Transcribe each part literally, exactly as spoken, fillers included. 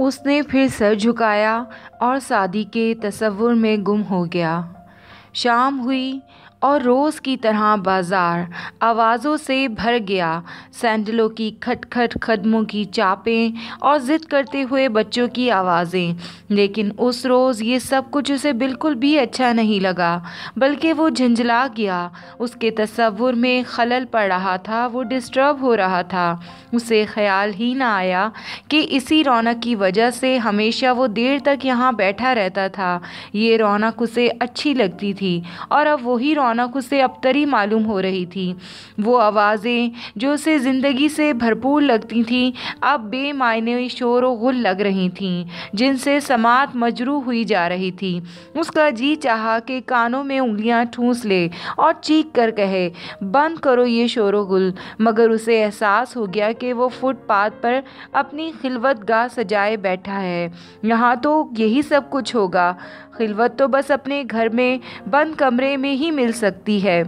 उसने फिर सर झुकाया और सादी के तसव्वुर में गुम हो गया। शाम हुई और रोज़ की तरह बाज़ार आवाज़ों से भर गया। सैंडलों की खटखट, कदमों की चापें और ज़िद करते हुए बच्चों की आवाज़ें। लेकिन उस रोज़ ये सब कुछ उसे बिल्कुल भी अच्छा नहीं लगा, बल्कि वो झंझला गया। उसके तसव्वुर में खलल पड़ रहा था, वो डिस्टर्ब हो रहा था। उसे ख्याल ही ना आया कि इसी रौनक की वजह से हमेशा वो देर तक यहाँ बैठा रहता था। ये रौनक उसे अच्छी लगती थी और अब वही रौनक उसे अबतरी मालूम हो रही थी। वो आवाज़ें जो उसे ज़िंदगी से भरपूर लगती थीं अब बेमायने शोर व गुल लग रही थीं, जिनसे समात मजरू हुई जा रही थी। उसका जी चाहा कि कानों में उंगलियां ठूंस ले और चीख कर कहे, बंद करो ये शोर व गुल। मगर उसे एहसास हो गया कि वो फुटपाथ पर अपनी खिलवत गाह सजाए बैठा है। यहाँ तो यही सब कुछ होगा। खिलवत तो बस अपने घर में बंद कमरे में ही मिल सकती है।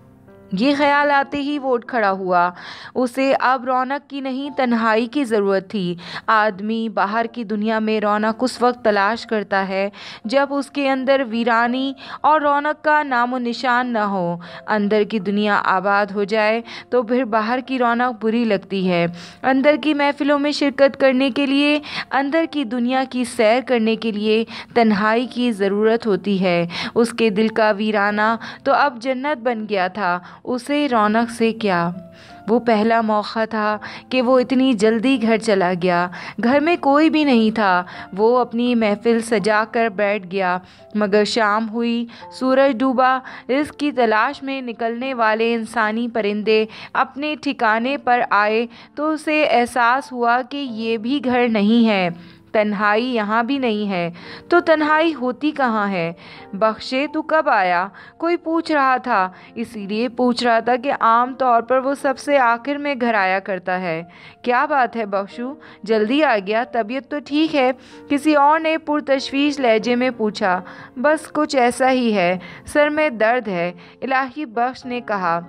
ये ख्याल आते ही वो उठ खड़ा हुआ। उसे अब रौनक की नहीं, तन्हाई की ज़रूरत थी। आदमी बाहर की दुनिया में रौनक उस वक्त तलाश करता है जब उसके अंदर वीरानी और रौनक का नामो निशान न हो। अंदर की दुनिया आबाद हो जाए तो फिर बाहर की रौनक बुरी लगती है। अंदर की महफिलों में शिरकत करने के लिए, अंदर की दुनिया की सैर करने के लिए तन्हाई की ज़रूरत होती है। उसके दिल का वीराना तो अब जन्नत बन गया था। उसे रौनक से क्या? वो पहला मौका था कि वो इतनी जल्दी घर चला गया। घर में कोई भी नहीं था। वो अपनी महफिल सजा कर बैठ गया। मगर शाम हुई, सूरज डूबा। रिज़्क़ की तलाश में निकलने वाले इंसानी परिंदे अपने ठिकाने पर आए तो उसे एहसास हुआ कि ये भी घर नहीं है। तन्हाई यहाँ भी नहीं है। तो तन्हाई होती कहाँ है? बख्शे, तू कब आया? कोई पूछ रहा था। इसीलिए पूछ रहा था कि आम तौर पर वो सबसे आखिर में घर आया करता है। क्या बात है बख्शू, जल्दी आ गया? तबीयत तो ठीक है? किसी और ने पुरतशवीश लहजे में पूछा। बस कुछ ऐसा ही है, सर में दर्द है, इलाही बख्श ने कहा।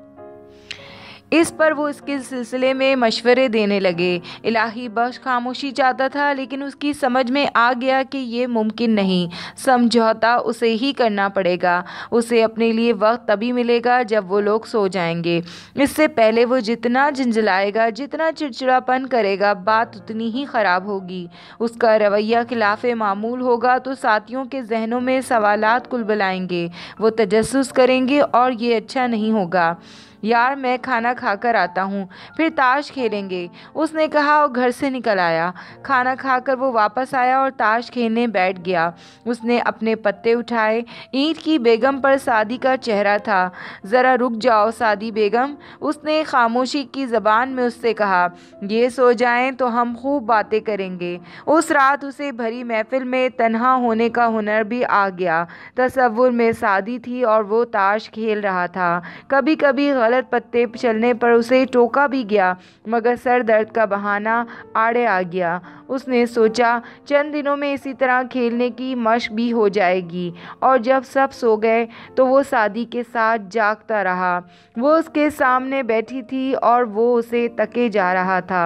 इस पर वो इसके सिलसिले में मशवरे देने लगे। इलाही बख्श खामोशी चाहता था, लेकिन उसकी समझ में आ गया कि ये मुमकिन नहीं। समझौता उसे ही करना पड़ेगा। उसे अपने लिए वक्त तभी मिलेगा जब वो लोग सो जाएंगे। इससे पहले वो जितना झंझलाएगा, जितना चिड़चिड़ापन करेगा, बात उतनी ही ख़राब होगी। उसका रवैया खिलाफ़े मामूल होगा तो साथियों के जहनों में सवालात कुलबलाएंगे। वो तजस्सुस करेंगे और ये अच्छा नहीं होगा। यार, मैं खाना खाकर आता हूँ, फिर ताश खेलेंगे, उसने कहा और घर से निकल आया। खाना खाकर वो वापस आया और ताश खेलने बैठ गया। उसने अपने पत्ते उठाए। ईंट की बेगम पर सादी का चेहरा था। ज़रा रुक जाओ सादी बेगम, उसने खामोशी की ज़बान में उससे कहा। ये सो जाएं तो हम खूब बातें करेंगे। उस रात उसे भरी महफिल में तन्हा होने का हुनर भी आ गया। तसव्वुर में सादी थी और वो ताश खेल रहा था। कभी कभी गलत पत्ते चलने पर उसे टोका भी गया, मगर सर दर्द का बहाना आड़े आ गया। उसने सोचा चंद दिनों में इसी तरह खेलने की मश्क भी हो जाएगी। और जब सब सो गए तो वो सादी के साथ जागता रहा। वो उसके सामने बैठी थी और वो उसे तके जा रहा था।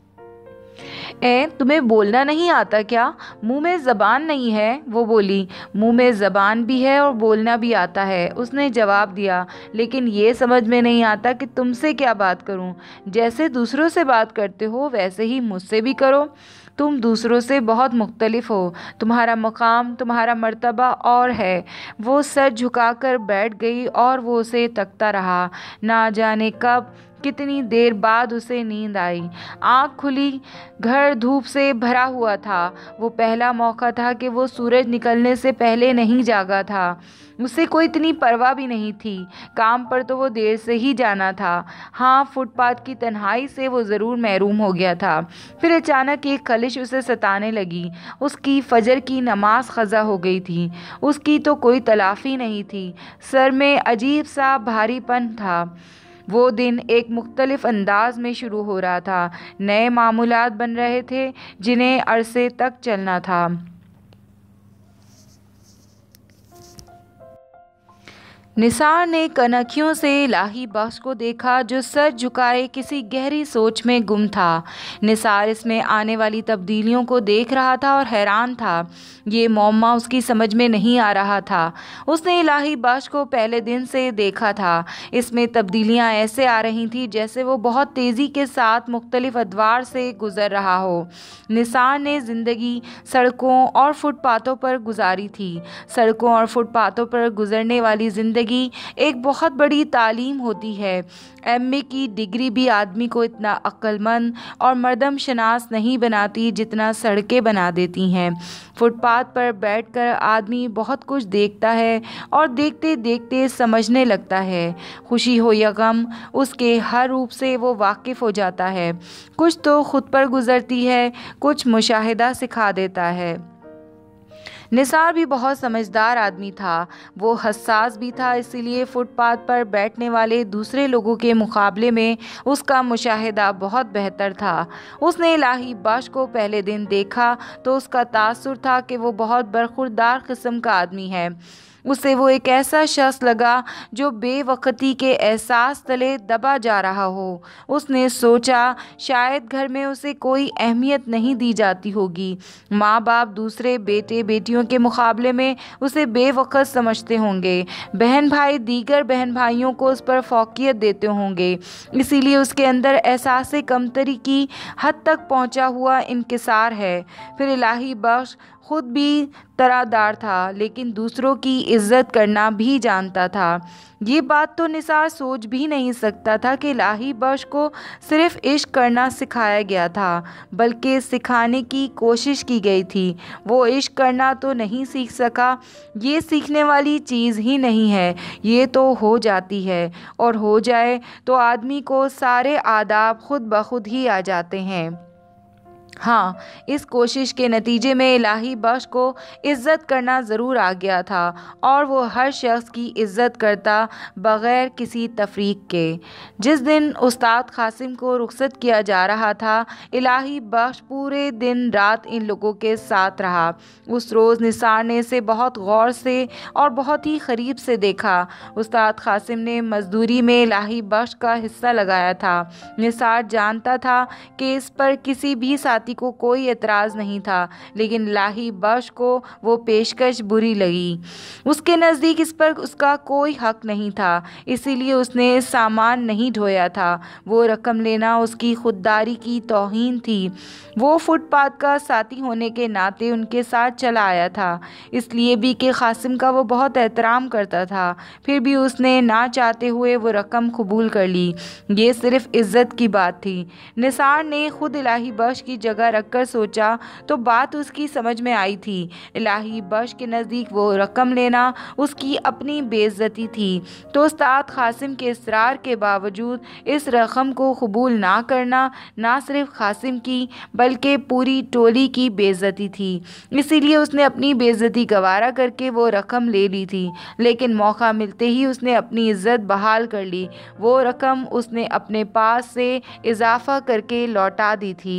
ए, तुम्हें बोलना नहीं आता क्या? मुंह में ज़बान नहीं है? वो बोली। मुंह में ज़बान भी है और बोलना भी आता है, उसने जवाब दिया, लेकिन ये समझ में नहीं आता कि तुमसे क्या बात करूं। जैसे दूसरों से बात करते हो वैसे ही मुझसे भी करो। तुम दूसरों से बहुत मुख्तलिफ हो। तुम्हारा मकाम, तुम्हारा मर्तबा और है। वो सर झुकाकर बैठ गई और वो उसे तकता रहा। ना जाने कब, कितनी देर बाद उसे नींद आई। आँख खुली। घर धूप से भरा हुआ था। वो पहला मौका था कि वो सूरज निकलने से पहले नहीं जागा था। उसे कोई इतनी परवाह भी नहीं थी। काम पर तो वो देर से ही जाना था। हाँ, फुटपाथ की तन्हाई से वो ज़रूर महरूम हो गया था। फिर अचानक एक खलिश उसे सताने लगी। उसकी फजर की नमाज क़ज़ा हो गई थी। उसकी तो कोई तलाफ़ी नहीं थी। सर में अजीब सा भारीपन था। वो दिन एक मुख्तलिफ अंदाज में शुरू हो रहा था। नए मामूलात बन रहे थे जिन्हें अरसे तक चलना था। निसार ने कनखियों से इलाही बख्श को देखा, जो सर झुकाए किसी गहरी सोच में गुम था। निसार इसमें आने वाली तब्दीलियों को देख रहा था और हैरान था। ये मौमा उसकी समझ में नहीं आ रहा था। उसने इलाही बख्श को पहले दिन से देखा था। इसमें तब्दीलियां ऐसे आ रही थी जैसे वो बहुत तेज़ी के साथ मुख्तलिफ अदवार से गुज़र रहा हो। निसार ने ज़िंदगी सड़कों और फुटपाथों पर गुजारी थी। सड़कों और फुटपाथों पर गुजरने वाली ज़िंदगी एक बहुत बड़ी तालीम होती है। एम ए की डिग्री भी आदमी को इतना अक्लमंद और मर्दम शनास नहीं बनाती जितना सड़कें बना देती हैं। फुटपाथ पर बैठकर आदमी बहुत कुछ देखता है और देखते देखते समझने लगता है। खुशी हो या गम, उसके हर रूप से वो वाकिफ़ हो जाता है। कुछ तो खुद पर गुजरती है, कुछ मुशाहिदा सिखा देता है। निसार भी बहुत समझदार आदमी था। वो हसास भी था, इसीलिए फुटपाथ पर बैठने वाले दूसरे लोगों के मुकाबले में उसका मुशाहिदा बहुत बेहतर था। उसने इलाही बख्श को पहले दिन देखा तो उसका तासुर था कि वो बहुत बरखुरदार किस्म का आदमी है। उसे वो एक ऐसा शख्स लगा जो बेवकती के एहसास तले दबा जा रहा हो। उसने सोचा शायद घर में उसे कोई अहमियत नहीं दी जाती होगी। माँ बाप दूसरे बेटे बेटियों के मुकाबले में उसे बेवकत समझते होंगे। बहन भाई दीगर बहन भाइयों को उस पर फौकियत देते होंगे। इसीलिए उसके अंदर एहसास कमतरी की हद तक पहुँचा हुआ इंकिसार है। फिर इलाही बख्श खुद भी तरादार था, लेकिन दूसरों की इज्जत करना भी जानता था। ये बात तो निसार सोच भी नहीं सकता था कि इलाही बख्श को सिर्फ इश्क करना सिखाया गया था, बल्कि सिखाने की कोशिश की गई थी। वो इश्क करना तो नहीं सीख सका। ये सीखने वाली चीज़ ही नहीं है, ये तो हो जाती है, और हो जाए तो आदमी को सारे आदाब खुद ब खुद ही आ जाते हैं। हाँ, इस कोशिश के नतीजे में इलाही बख्श को इज़्ज़त करना ज़रूर आ गया था, और वो हर शख्स की इज़्ज़त करता बग़ैर किसी तफरीक के। जिस दिन उस्ताद क़ासिम को रुख़सत किया जा रहा था, इलाही बख्श पूरे दिन रात इन लोगों के साथ रहा। उस रोज़ निसार ने इसे बहुत गौर से और बहुत ही क़रीब से देखा। उस्ताद क़ासिम ने मज़दूरी में इलाही बख्श का हिस्सा लगाया था। निसार जानता था कि इस पर किसी भी साथी को कोई एतराज़ नहीं था, लेकिन इलाही बख्श को वो पेशकश बुरी लगी। उसके नज़दीक इस पर उसका कोई हक़ नहीं था, इसीलिए उसने सामान नहीं ढोया था। वो रकम लेना उसकी खुददारी की तौहीन थी। वो फुटपाथ का साथी होने के नाते उनके साथ चला आया था, इसलिए भी कि क़ासिम का वो बहुत एहतराम करता था। फिर भी उसने ना चाहते हुए वो रकम कबूल कर ली। ये सिर्फ़ इज़्ज़त की बात थी। निसार ने खुद इलाही बख्श की जगह रखकर सोचा तो बात उसकी समझ में आई थी। इलाही बख्श के नज़दीक वो रकम लेना उसकी अपनी बेइज्जती थी, तो उस्ताद क़ासिम के इसरार के बावजूद इस रकम को कबूल ना करना ना सिर्फ क़ासिम की बल्कि पूरी टोली की बेइज्जती थी। इसीलिए उसने अपनी बेइज्जती गवारा करके वो रकम ले ली थी, लेकिन मौका मिलते ही उसने अपनी इज़्ज़त बहाल कर ली। वो रकम उसने अपने पास से इजाफ़ा करके लौटा दी थी।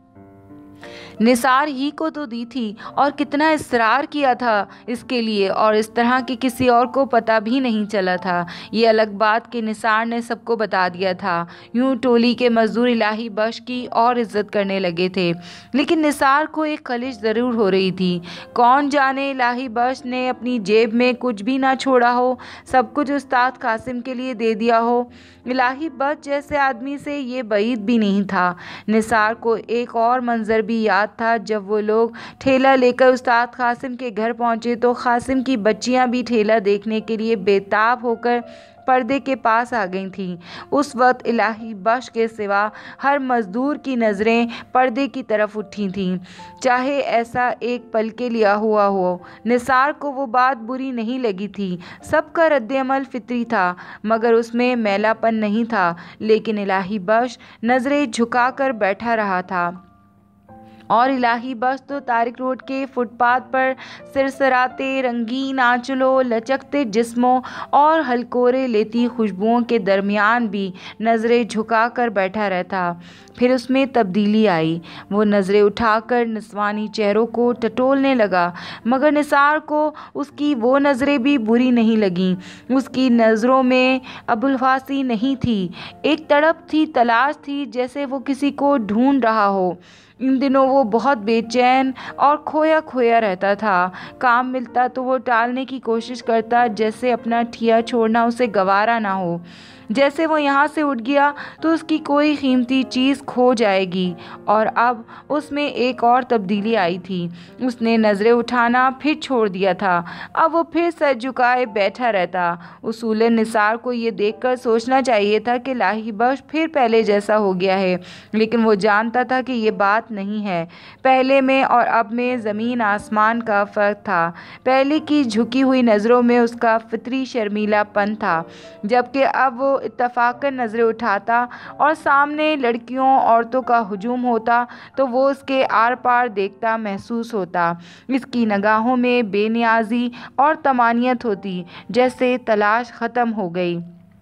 निसार ही को तो दी थी, और कितना इसरार किया था इसके लिए, और इस तरह कि किसी और को पता भी नहीं चला था। ये अलग बात कि निसार ने सबको बता दिया था। यूं टोली के मजदूर इलाही बख्श की और इज्जत करने लगे थे, लेकिन निसार को एक खलिश ज़रूर हो रही थी। कौन जाने इलाही बख्श ने अपनी जेब में कुछ भी ना छोड़ा हो, सब कुछ उस्ताद क़ासिम के लिए दे दिया हो। इलाही बख्श जैसे आदमी से ये बईद भी नहीं था। निसार को एक और मंजर भी याद था। जब वो लोग ठेला लेकर उस्ताद क़ासिम के घर पहुंचे तो क़ासिम की बच्चियां भी ठेला देखने के लिए बेताब होकर पर्दे के पास आ गई थीं। उस वक्त इलाही बख्श के सिवा हर मज़दूर की नज़रें पर्दे की तरफ उठी थीं, चाहे ऐसा एक पल के लिया हुआ हो। निसार को वो बात बुरी नहीं लगी थी। सबका रद्द-ए-अमल फितरी था, मगर उसमें मैलापन नहीं था। लेकिन इलाही बख्श नज़रें झुकाकर बैठा रहा था। और इलाही बख्श तो तारिक रोड के फुटपाथ पर सिरसराते रंगीन आंचलों, लचकते जिस्मों और हलकोरे लेती खुशबुओं के दरमियान भी नज़रें झुकाकर बैठा रहता। फिर उसमें तब्दीली आई। वो नज़रें उठाकर निस्वानी चेहरों को टटोलने लगा, मगर निसार को उसकी वो नज़रें भी बुरी नहीं लगीं। उसकी नज़रों में अबुलफासी नहीं थी, एक तड़प थी, तलाश थी, जैसे वो किसी को ढूंढ रहा हो। इन दिनों वो बहुत बेचैन और खोया खोया रहता था। काम मिलता तो वो टालने की कोशिश करता, जैसे अपना ठिया छोड़ना उसे गवारा ना हो, जैसे वो यहाँ से उठ गया तो उसकी कोई कीमती चीज़ खो जाएगी। और अब उसमें एक और तब्दीली आई थी। उसने नज़रें उठाना फिर छोड़ दिया था। अब वो फिर सर झुकाए बैठा रहता। उसूलन निसार को ये देखकर सोचना चाहिए था कि इलाही बख्श फिर पहले जैसा हो गया है, लेकिन वो जानता था कि ये बात नहीं है। पहले में और अब में ज़मीन आसमान का फ़र्क था। पहले की झुकी हुई नज़रों में उसका फितरी शर्मीलापन था, जबकि अब वो इत्तफाकन नज़रें उठाता और सामने लड़कियों औरतों का हुजूम होता तो वो उसके आर पार देखता महसूस होता। इसकी निगाहों में बेनियाजी और तमानियत होती, जैसे तलाश ख़त्म हो गई।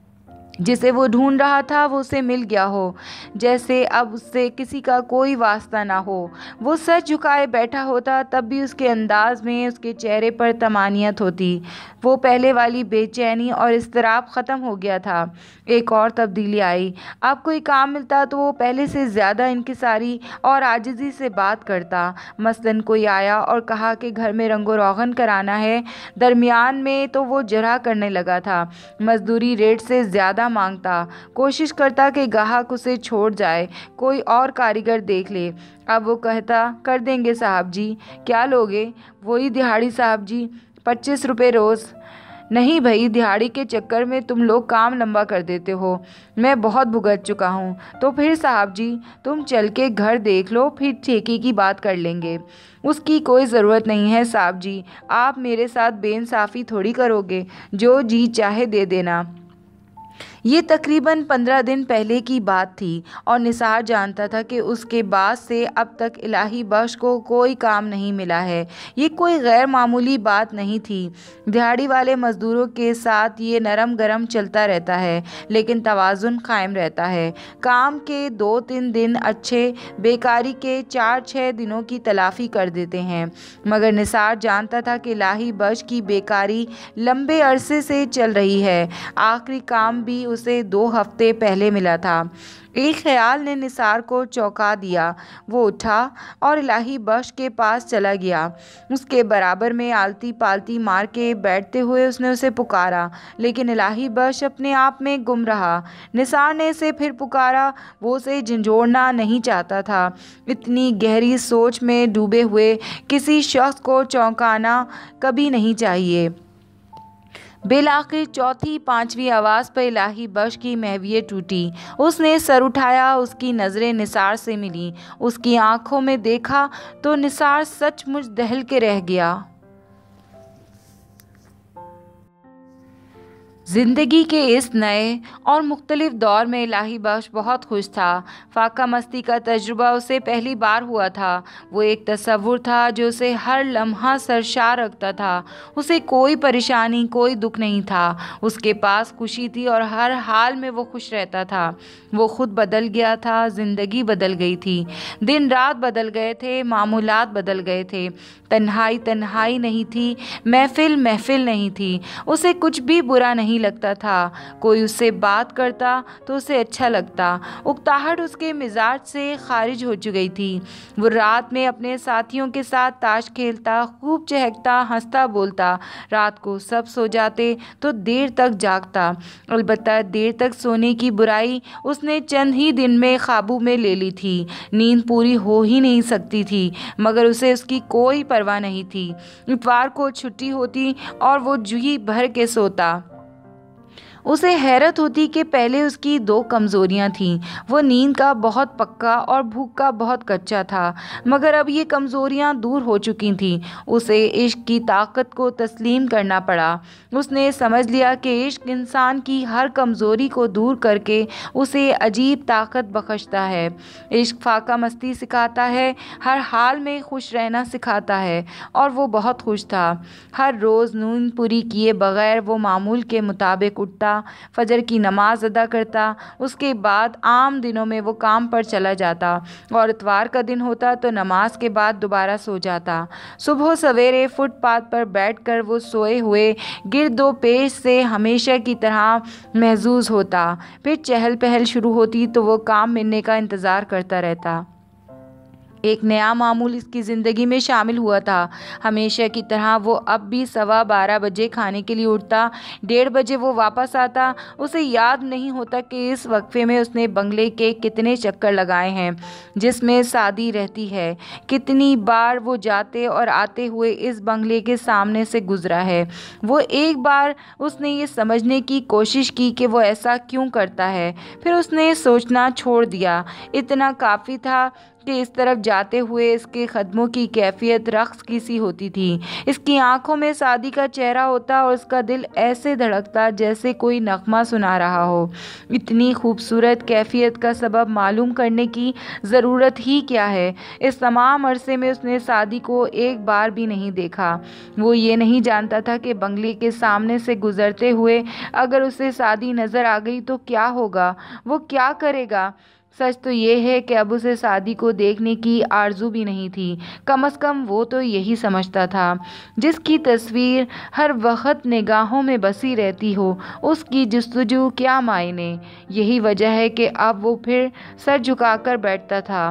जिसे वो ढूंढ रहा था वो उसे मिल गया हो, जैसे अब उससे किसी का कोई वास्ता ना हो। वो सर झुकाए बैठा होता, तब भी उसके अंदाज में, उसके चेहरे पर तमानियत होती। वो पहले वाली बेचैनी और इज़्तिराब ख़त्म हो गया था। एक और तब्दीली आई। अब कोई काम मिलता तो वो पहले से ज़्यादा इंकिसारी और आजिज़ी से बात करता। मसलन कोई आया और कहा कि घर में रंगो रोगन कराना है, दरमियान में तो वो जरा करने लगा था। मजदूरी रेट से ज़्यादा मांगता, कोशिश करता कि ग्राहक उसे छोड़ जाए, कोई और कारीगर देख ले। अब वो कहता, कर देंगे साहब जी। क्या लोगे? वही दिहाड़ी साहब जी, पच्चीस रुपये रोज़। नहीं भाई, दिहाड़ी के चक्कर में तुम लोग काम लंबा कर देते हो, मैं बहुत भुगत चुका हूँ। तो फिर साहब जी, तुम चल के घर देख लो, फिर ठेके की बात कर लेंगे। उसकी कोई ज़रूरत नहीं है साहब जी, आप मेरे साथ बेइंसाफ़ी थोड़ी करोगे, जो जी चाहे दे देना। ये तकरीबन पंद्रह दिन पहले की बात थी और निसार जानता था कि उसके बाद से अब तक इलाही बख्श को कोई काम नहीं मिला है। ये कोई गैर मामूली बात नहीं थी। दिहाड़ी वाले मज़दूरों के साथ ये नरम गरम चलता रहता है, लेकिन तवाज़ुन कायम रहता है। काम के दो तीन दिन अच्छे, बेकारी के चार छः दिनों की तलाफ़ी कर देते हैं। मगर निसार जानता था कि इलाही बख्श की बेकारी लंबे अरसे से चल रही है। आखिरी काम भी उसे दो हफ्ते पहले मिला था। एक ख्याल ने निसार को चौंका दिया। वो उठा और इलाही बख्श के पास चला गया। उसके बराबर में आलती पालती मार के बैठते हुए उसने उसे पुकारा, लेकिन इलाही बख्श अपने आप में गुम रहा। निसार ने उसे फिर पुकारा। वो उसे झंझोड़ना नहीं चाहता था। इतनी गहरी सोच में डूबे हुए किसी शख्स को चौंकाना कभी नहीं चाहिए। बेलाखिर चौथी पांचवी आवाज़ पर इलाही बख्श की महवियत टूटी। उसने सर उठाया। उसकी नज़रें निसार से मिलीं। उसकी आंखों में देखा तो निसार सचमुच दहल के रह गया। ज़िंदगी के इस नए और मुख्तलिफ दौर में इलाही बख्श बहुत खुश था। फाका मस्ती का तजुर्बा उसे पहली बार हुआ था। वो एक तसव्वुर था जो उसे हर लम्हा सरशार रखता था। उसे कोई परेशानी, कोई दुख नहीं था। उसके पास खुशी थी और हर हाल में वो खुश रहता था। वो खुद बदल गया था, ज़िंदगी बदल गई थी, दिन रात बदल गए थे, मामूलात बदल गए थे। तन्हाई तन्हाई नहीं थी, महफिल महफिल नहीं थी। उसे कुछ भी बुरा नहीं लगता था। कोई उससे बात करता तो उसे अच्छा लगता। उकताहट उसके मिजाज से खारिज हो चुकी थी। वो रात में अपने साथियों के साथ ताश खेलता, खूब चहकता, हंसता बोलता। रात को सब सो जाते तो देर तक जागता। अलबत्ता देर तक सोने की बुराई उसने चंद ही दिन में काबू में ले ली थी। नींद पूरी हो ही नहीं सकती थी, मगर उसे उसकी कोई परवाह नहीं थी। इतवार को छुट्टी होती और वो जी भर के सोता। उसे हैरत होती कि पहले उसकी दो कमज़ोरियाँ थीं। वो नींद का बहुत पक्का और भूख का बहुत कच्चा था, मगर अब ये कमज़ोरियाँ दूर हो चुकी थीं। उसे इश्क की ताकत को तस्लीम करना पड़ा। उसने समझ लिया कि इश्क इंसान की हर कमज़ोरी को दूर करके उसे अजीब ताकत बख्शता है। इश्क फाका मस्ती सिखाता है, हर हाल में खुश रहना सिखाता है, और वो बहुत खुश था। हर रोज़ नींद पूरी किए बगैर वो मामूल के मुताबिक उठता, फजर की नमाज अदा करता। उसके बाद आम दिनों में वो काम पर चला जाता, और इतवार का दिन होता तो नमाज के बाद दोबारा सो जाता। सुबह सवेरे फुटपाथ पर बैठकर वो सोए हुए गिरदो पेश से हमेशा की तरह महजूज होता। फिर चहल पहल शुरू होती तो वो काम मिलने का इंतज़ार करता रहता। एक नया मामूल इसकी ज़िंदगी में शामिल हुआ था। हमेशा की तरह वो अब भी सवा बारह बजे खाने के लिए उठता, डेढ़ बजे वो वापस आता। उसे याद नहीं होता कि इस वक्फे में उसने बंगले के कितने चक्कर लगाए हैं जिसमें सादी रहती है, कितनी बार वो जाते और आते हुए इस बंगले के सामने से गुजरा है। वो एक बार उसने ये समझने की कोशिश की कि वो ऐसा क्यों करता है, फिर उसने सोचना छोड़ दिया। इतना काफ़ी था कि इस तरफ जाते हुए इसके कदमों की कैफियत रक्स की सी होती थी। इसकी आंखों में सादी का चेहरा होता और उसका दिल ऐसे धड़कता जैसे कोई नगमा सुना रहा हो। इतनी खूबसूरत कैफियत का सबब मालूम करने की ज़रूरत ही क्या है। इस तमाम अरसे में उसने सादी को एक बार भी नहीं देखा। वो ये नहीं जानता था कि बंगले के सामने से गुजरते हुए अगर उसे सादी नज़र आ गई तो क्या होगा, वो क्या करेगा। सच तो ये है कि अब उसे सादी को देखने की आरज़ू भी नहीं थी। कम से कम वो तो यही समझता था। जिसकी तस्वीर हर वक्त निगाहों में बसी रहती हो, उसकी जस्तजू क्या मायने। यही वजह है कि अब वो फिर सर झुकाकर बैठता था।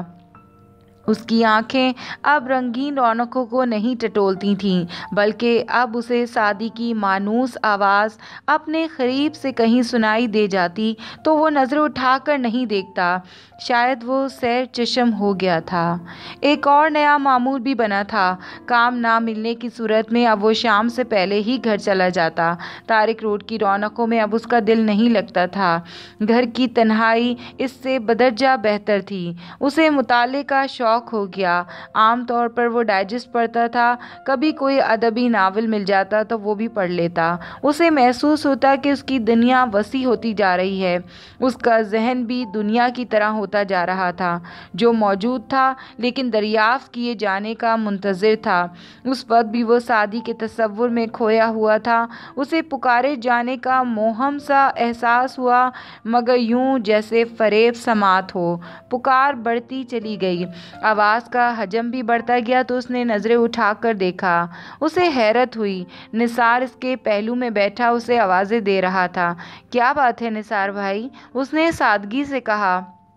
उसकी आंखें अब रंगीन रौनकों को नहीं टटोलती थीं, बल्कि अब उसे सादी की मानूस आवाज़ अपने करीब से कहीं सुनाई दे जाती तो वो नज़र उठाकर नहीं देखता। शायद वो सैर चश्म हो गया था। एक और नया मामूल भी बना था। काम ना मिलने की सूरत में अब वो शाम से पहले ही घर चला जाता। तारिक रोड की रौनकों में अब उसका दिल नहीं लगता था। घर की तन्हाई इससे बदरजा बेहतर थी। उसे मुताले का शौक हो गया। आम तौर पर वो डाइजेस्ट पढ़ता था। कभी कोई अदबी नावल मिल जाता तो वो भी पढ़ लेता। उसे महसूस होता कि उसकी दुनिया वसी होती जा रही है। उसका जहन भी दुनिया की तरह होता जा रहा था, जो मौजूद था लेकिन दरियाफ्त किए जाने का मुंतज़िर था। उस वक्त भी वो सादी के तसव्वुर में खोया हुआ था। उसे पुकारे जाने का मोहम सा एहसास हुआ, मगर यूं जैसे फरेब समात हो। पुकार बढ़ती चली गई, आवाज़ का हजम भी बढ़ता गया तो उसने नज़रें उठाकर देखा। उसे हैरत हुई। निसार इसके पहलू में बैठा उसे आवाज़ें दे रहा था। क्या बात है निसार भाई, उसने सादगी से कहा।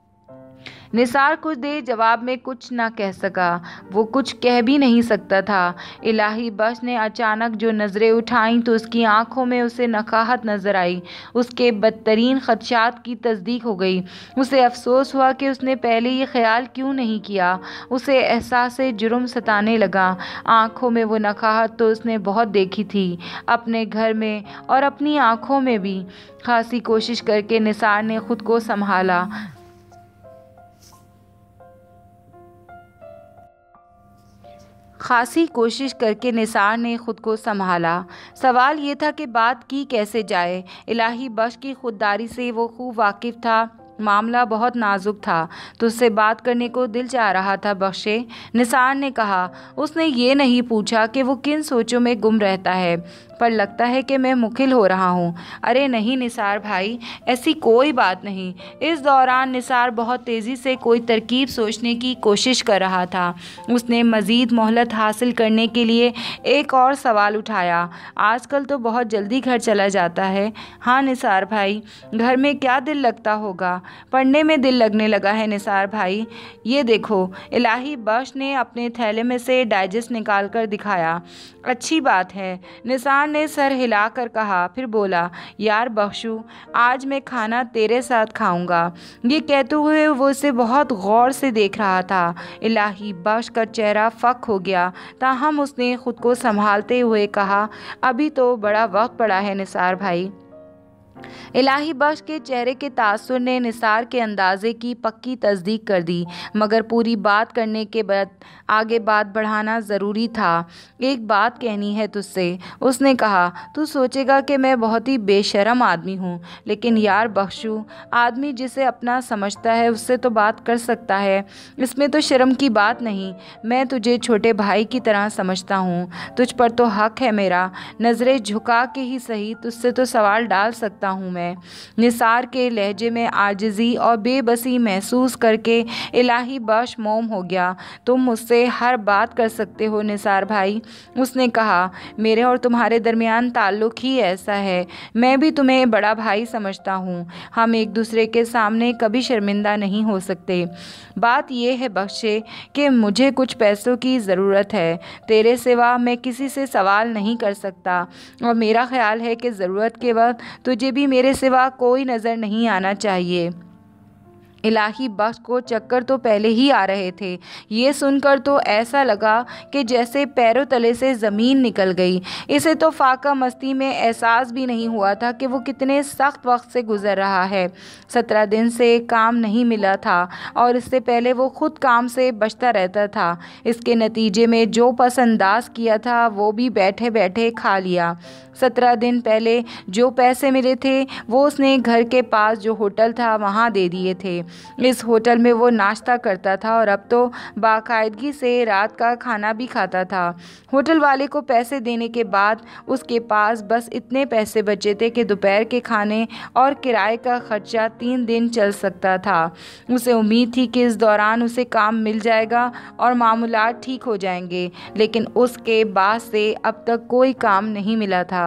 निसार कुछ देर जवाब में कुछ ना कह सका। वो कुछ कह भी नहीं सकता था। इलाही बख्श ने अचानक जो नज़रें उठाईं तो उसकी आंखों में उसे नकाहत नज़र आई। उसके बदतरीन खदशात की तस्दीक हो गई। उसे अफसोस हुआ कि उसने पहले ये ख्याल क्यों नहीं किया। उसे एहसास जुर्म सताने लगा। आंखों में वो नकाहत तो उसने बहुत देखी थी, अपने घर में और अपनी आंखों में भी। खासी कोशिश करके निसार ने खुद को संभाला। खासी कोशिश करके निसार ने खुद को संभाला। सवाल ये था कि बात की कैसे जाए। इलाही बख्श की खुददारी से वो खूब वाकिफ़ था। मामला बहुत नाजुक था, तो उससे बात करने को दिल चाह रहा था। बख्शे, निसार ने कहा। उसने ये नहीं पूछा कि वो किन सोचों में गुम रहता है, पर लगता है कि मैं मुखिल हो रहा हूँ। अरे नहीं निसार भाई, ऐसी कोई बात नहीं। इस दौरान निसार बहुत तेज़ी से कोई तरकीब सोचने की कोशिश कर रहा था। उसने मज़ीद मोहलत हासिल करने के लिए एक और सवाल उठाया। आजकल तो बहुत जल्दी घर चला जाता है। हाँ निसार भाई, घर में क्या दिल लगता होगा। पढ़ने में दिल लगने लगा है निसार भाई। ये देखो। इलाही बख्श ने अपने थैले में से डाइजेस्ट निकाल कर दिखाया। अच्छी बात है, निसार ने सर हिलाकर कहा। फिर बोला, यार बख्शू, आज मैं खाना तेरे साथ खाऊंगा। ये कहते हुए वो उसे बहुत गौर से देख रहा था। इलाही बख्श का चेहरा फक हो गया, ताहम उसने खुद को संभालते हुए कहा, अभी तो बड़ा वक्त पड़ा है निसार भाई। इलाही बख्श के चेहरे के तासुर ने निसार के अंदाजे की पक्की तस्दीक कर दी, मगर पूरी बात करने के बाद आगे बात बढ़ाना ज़रूरी था। एक बात कहनी है तुझसे, उसने कहा। तू सोचेगा कि मैं बहुत ही बेशरम आदमी हूँ, लेकिन यार बख्शू, आदमी जिसे अपना समझता है उससे तो बात कर सकता है, इसमें तो शर्म की बात नहीं। मैं तुझे छोटे भाई की तरह समझता हूँ, तुझ पर तो हक है मेरा, नज़रें झुका के ही सही तुझसे तो सवाल डाल सकता हूँ मैं। निसार के लहजे में आजिज़ी और बेबसी महसूस करके इलाही बख्श मौन हो गया। तुम मुझसे हर बात कर सकते हो निसार भाई, उसने कहा। मेरे और तुम्हारे दरमियान ताल्लुक़ ही ऐसा है, मैं भी तुम्हें बड़ा भाई समझता हूँ, हम एक दूसरे के सामने कभी शर्मिंदा नहीं हो सकते। बात यह है बख्शे कि मुझे कुछ पैसों की ज़रूरत है, तेरे सिवा मैं किसी से सवाल नहीं कर सकता, और मेरा ख्याल है कि ज़रूरत के वक्त तुझे भी मेरे सिवा कोई नज़र नहीं आना चाहिए। इलाही बख्श को चक्कर तो पहले ही आ रहे थे। ये सुनकर तो ऐसा लगा कि जैसे पैरों तले से ज़मीन निकल गई। इसे तो फाका मस्ती में एहसास भी नहीं हुआ था कि वो कितने सख्त वक्त से गुज़र रहा है। सत्रह दिन से काम नहीं मिला था और इससे पहले वो खुद काम से बचता रहता था। इसके नतीजे में जो पसंदाज किया था वो भी बैठे बैठे खा लिया। सत्रह दिन पहले जो पैसे मिले थे वो उसने घर के पास जो होटल था वहाँ दे दिए थे। इस होटल में वो नाश्ता करता था और अब तो बाकायदगी से रात का खाना भी खाता था। होटल वाले को पैसे देने के बाद उसके पास बस इतने पैसे बचे थे कि दोपहर के खाने और किराए का खर्चा तीन दिन चल सकता था। उसे उम्मीद थी कि इस दौरान उसे काम मिल जाएगा और मामूलात ठीक हो जाएंगे, लेकिन उसके बाद से अब तक कोई काम नहीं मिला था।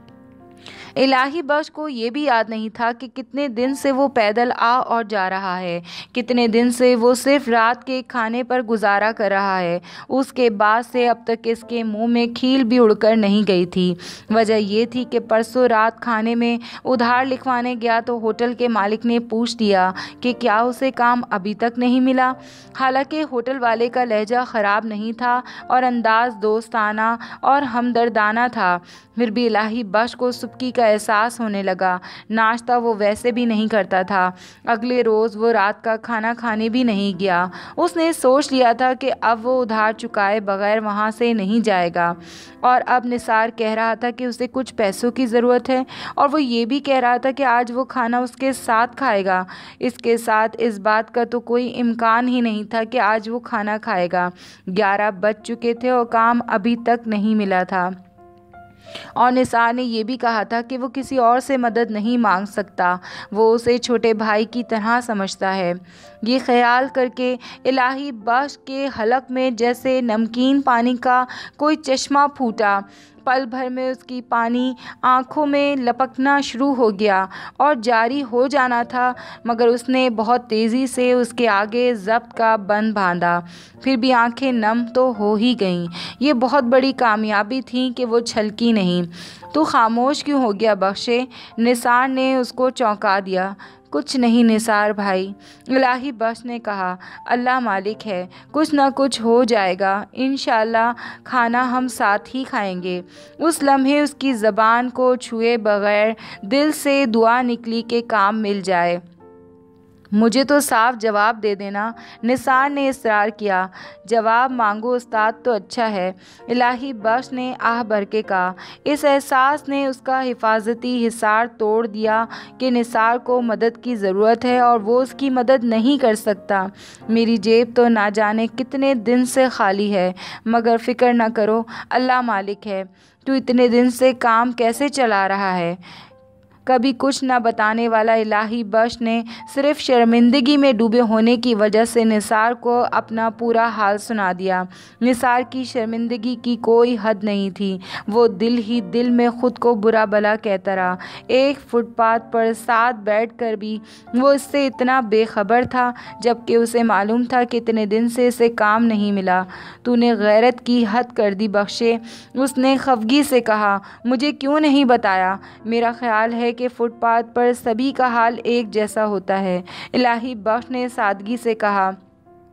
इलाही बख्श को ये भी याद नहीं था कि कितने दिन से वो पैदल आ और जा रहा है, कितने दिन से वो सिर्फ रात के खाने पर गुजारा कर रहा है। उसके बाद से अब तक इसके मुंह में खील भी उड़कर नहीं गई थी। वजह ये थी कि परसों रात खाने में उधार लिखवाने गया तो होटल के मालिक ने पूछ दिया कि क्या उसे काम अभी तक नहीं मिला। हालांकि होटल वाले का लहजा ख़राब नहीं था और अंदाज़ दोस्ताना और हमदर्दाना था, फिर भी इलाही बख्श को सुबकी का एहसास होने लगा। नाश्ता वो वैसे भी नहीं करता था। अगले रोज़ वो रात का खाना खाने भी नहीं गया। उसने सोच लिया था कि अब वो उधार चुकाए बगैर वहाँ से नहीं जाएगा। और अब निसार कह रहा था कि उसे कुछ पैसों की ज़रूरत है और वो ये भी कह रहा था कि आज वो खाना उसके साथ खाएगा। इसके साथ इस बात का तो कोई इम्कान ही नहीं था कि आज वो खाना खाएगा। ग्यारह बज चुके थे और काम अभी तक नहीं मिला था। और निसार ने यह भी कहा था कि वो किसी और से मदद नहीं मांग सकता, वो उसे छोटे भाई की तरह समझता है। ये ख्याल करके इलाही बख्श के हलक में जैसे नमकीन पानी का कोई चश्मा फूटा। पल भर में उसकी पानी आँखों में लपकना शुरू हो गया और जारी हो जाना था, मगर उसने बहुत तेज़ी से उसके आगे ज़ब्त का बंद बांधा। फिर भी आंखें नम तो हो ही गईं। ये बहुत बड़ी कामयाबी थी कि वो छलकी नहीं। तो खामोश क्यों हो गया बख्शे? निसार ने उसको चौंका दिया। कुछ नहीं निसार भाई, इलाही बख्श ने कहा। अल्लाह मालिक है, कुछ ना कुछ हो जाएगा इंशाअल्लाह, खाना हम साथ ही खाएंगे। उस लम्हे उसकी ज़बान को छुए बगैर दिल से दुआ निकली कि काम मिल जाए। मुझे तो साफ जवाब दे देना, निसार ने इसरार किया। जवाब मांगो उस्ताद तो अच्छा है, इलाही बख्श ने आह भर के कहा। इस एहसास ने उसका हिफाजती हिसार तोड़ दिया कि निसार को मदद की ज़रूरत है और वो उसकी मदद नहीं कर सकता। मेरी जेब तो ना जाने कितने दिन से खाली है, मगर फ़िक्र न करो, अल्लाह मालिक है। तू इतने दिन से काम कैसे चला रहा है? कभी कुछ न बताने वाला इलाही बख्श ने सिर्फ शर्मिंदगी में डूबे होने की वजह से निसार को अपना पूरा हाल सुना दिया। निसार की शर्मिंदगी की कोई हद नहीं थी। वो दिल ही दिल में ख़ुद को बुरा भला कहता रहा। एक फुटपाथ पर साथ बैठकर भी वो इससे इतना बेखबर था, जबकि उसे मालूम था कि इतने दिन से इसे काम नहीं मिला। तूने गैरत की हद कर दी बख्शे, उसने खफगी से कहा। मुझे क्यों नहीं बताया? मेरा ख्याल है कि फुटपाथ पर सभी का हाल एक जैसा होता है, इलाही बख्श ने सादगी से कहा।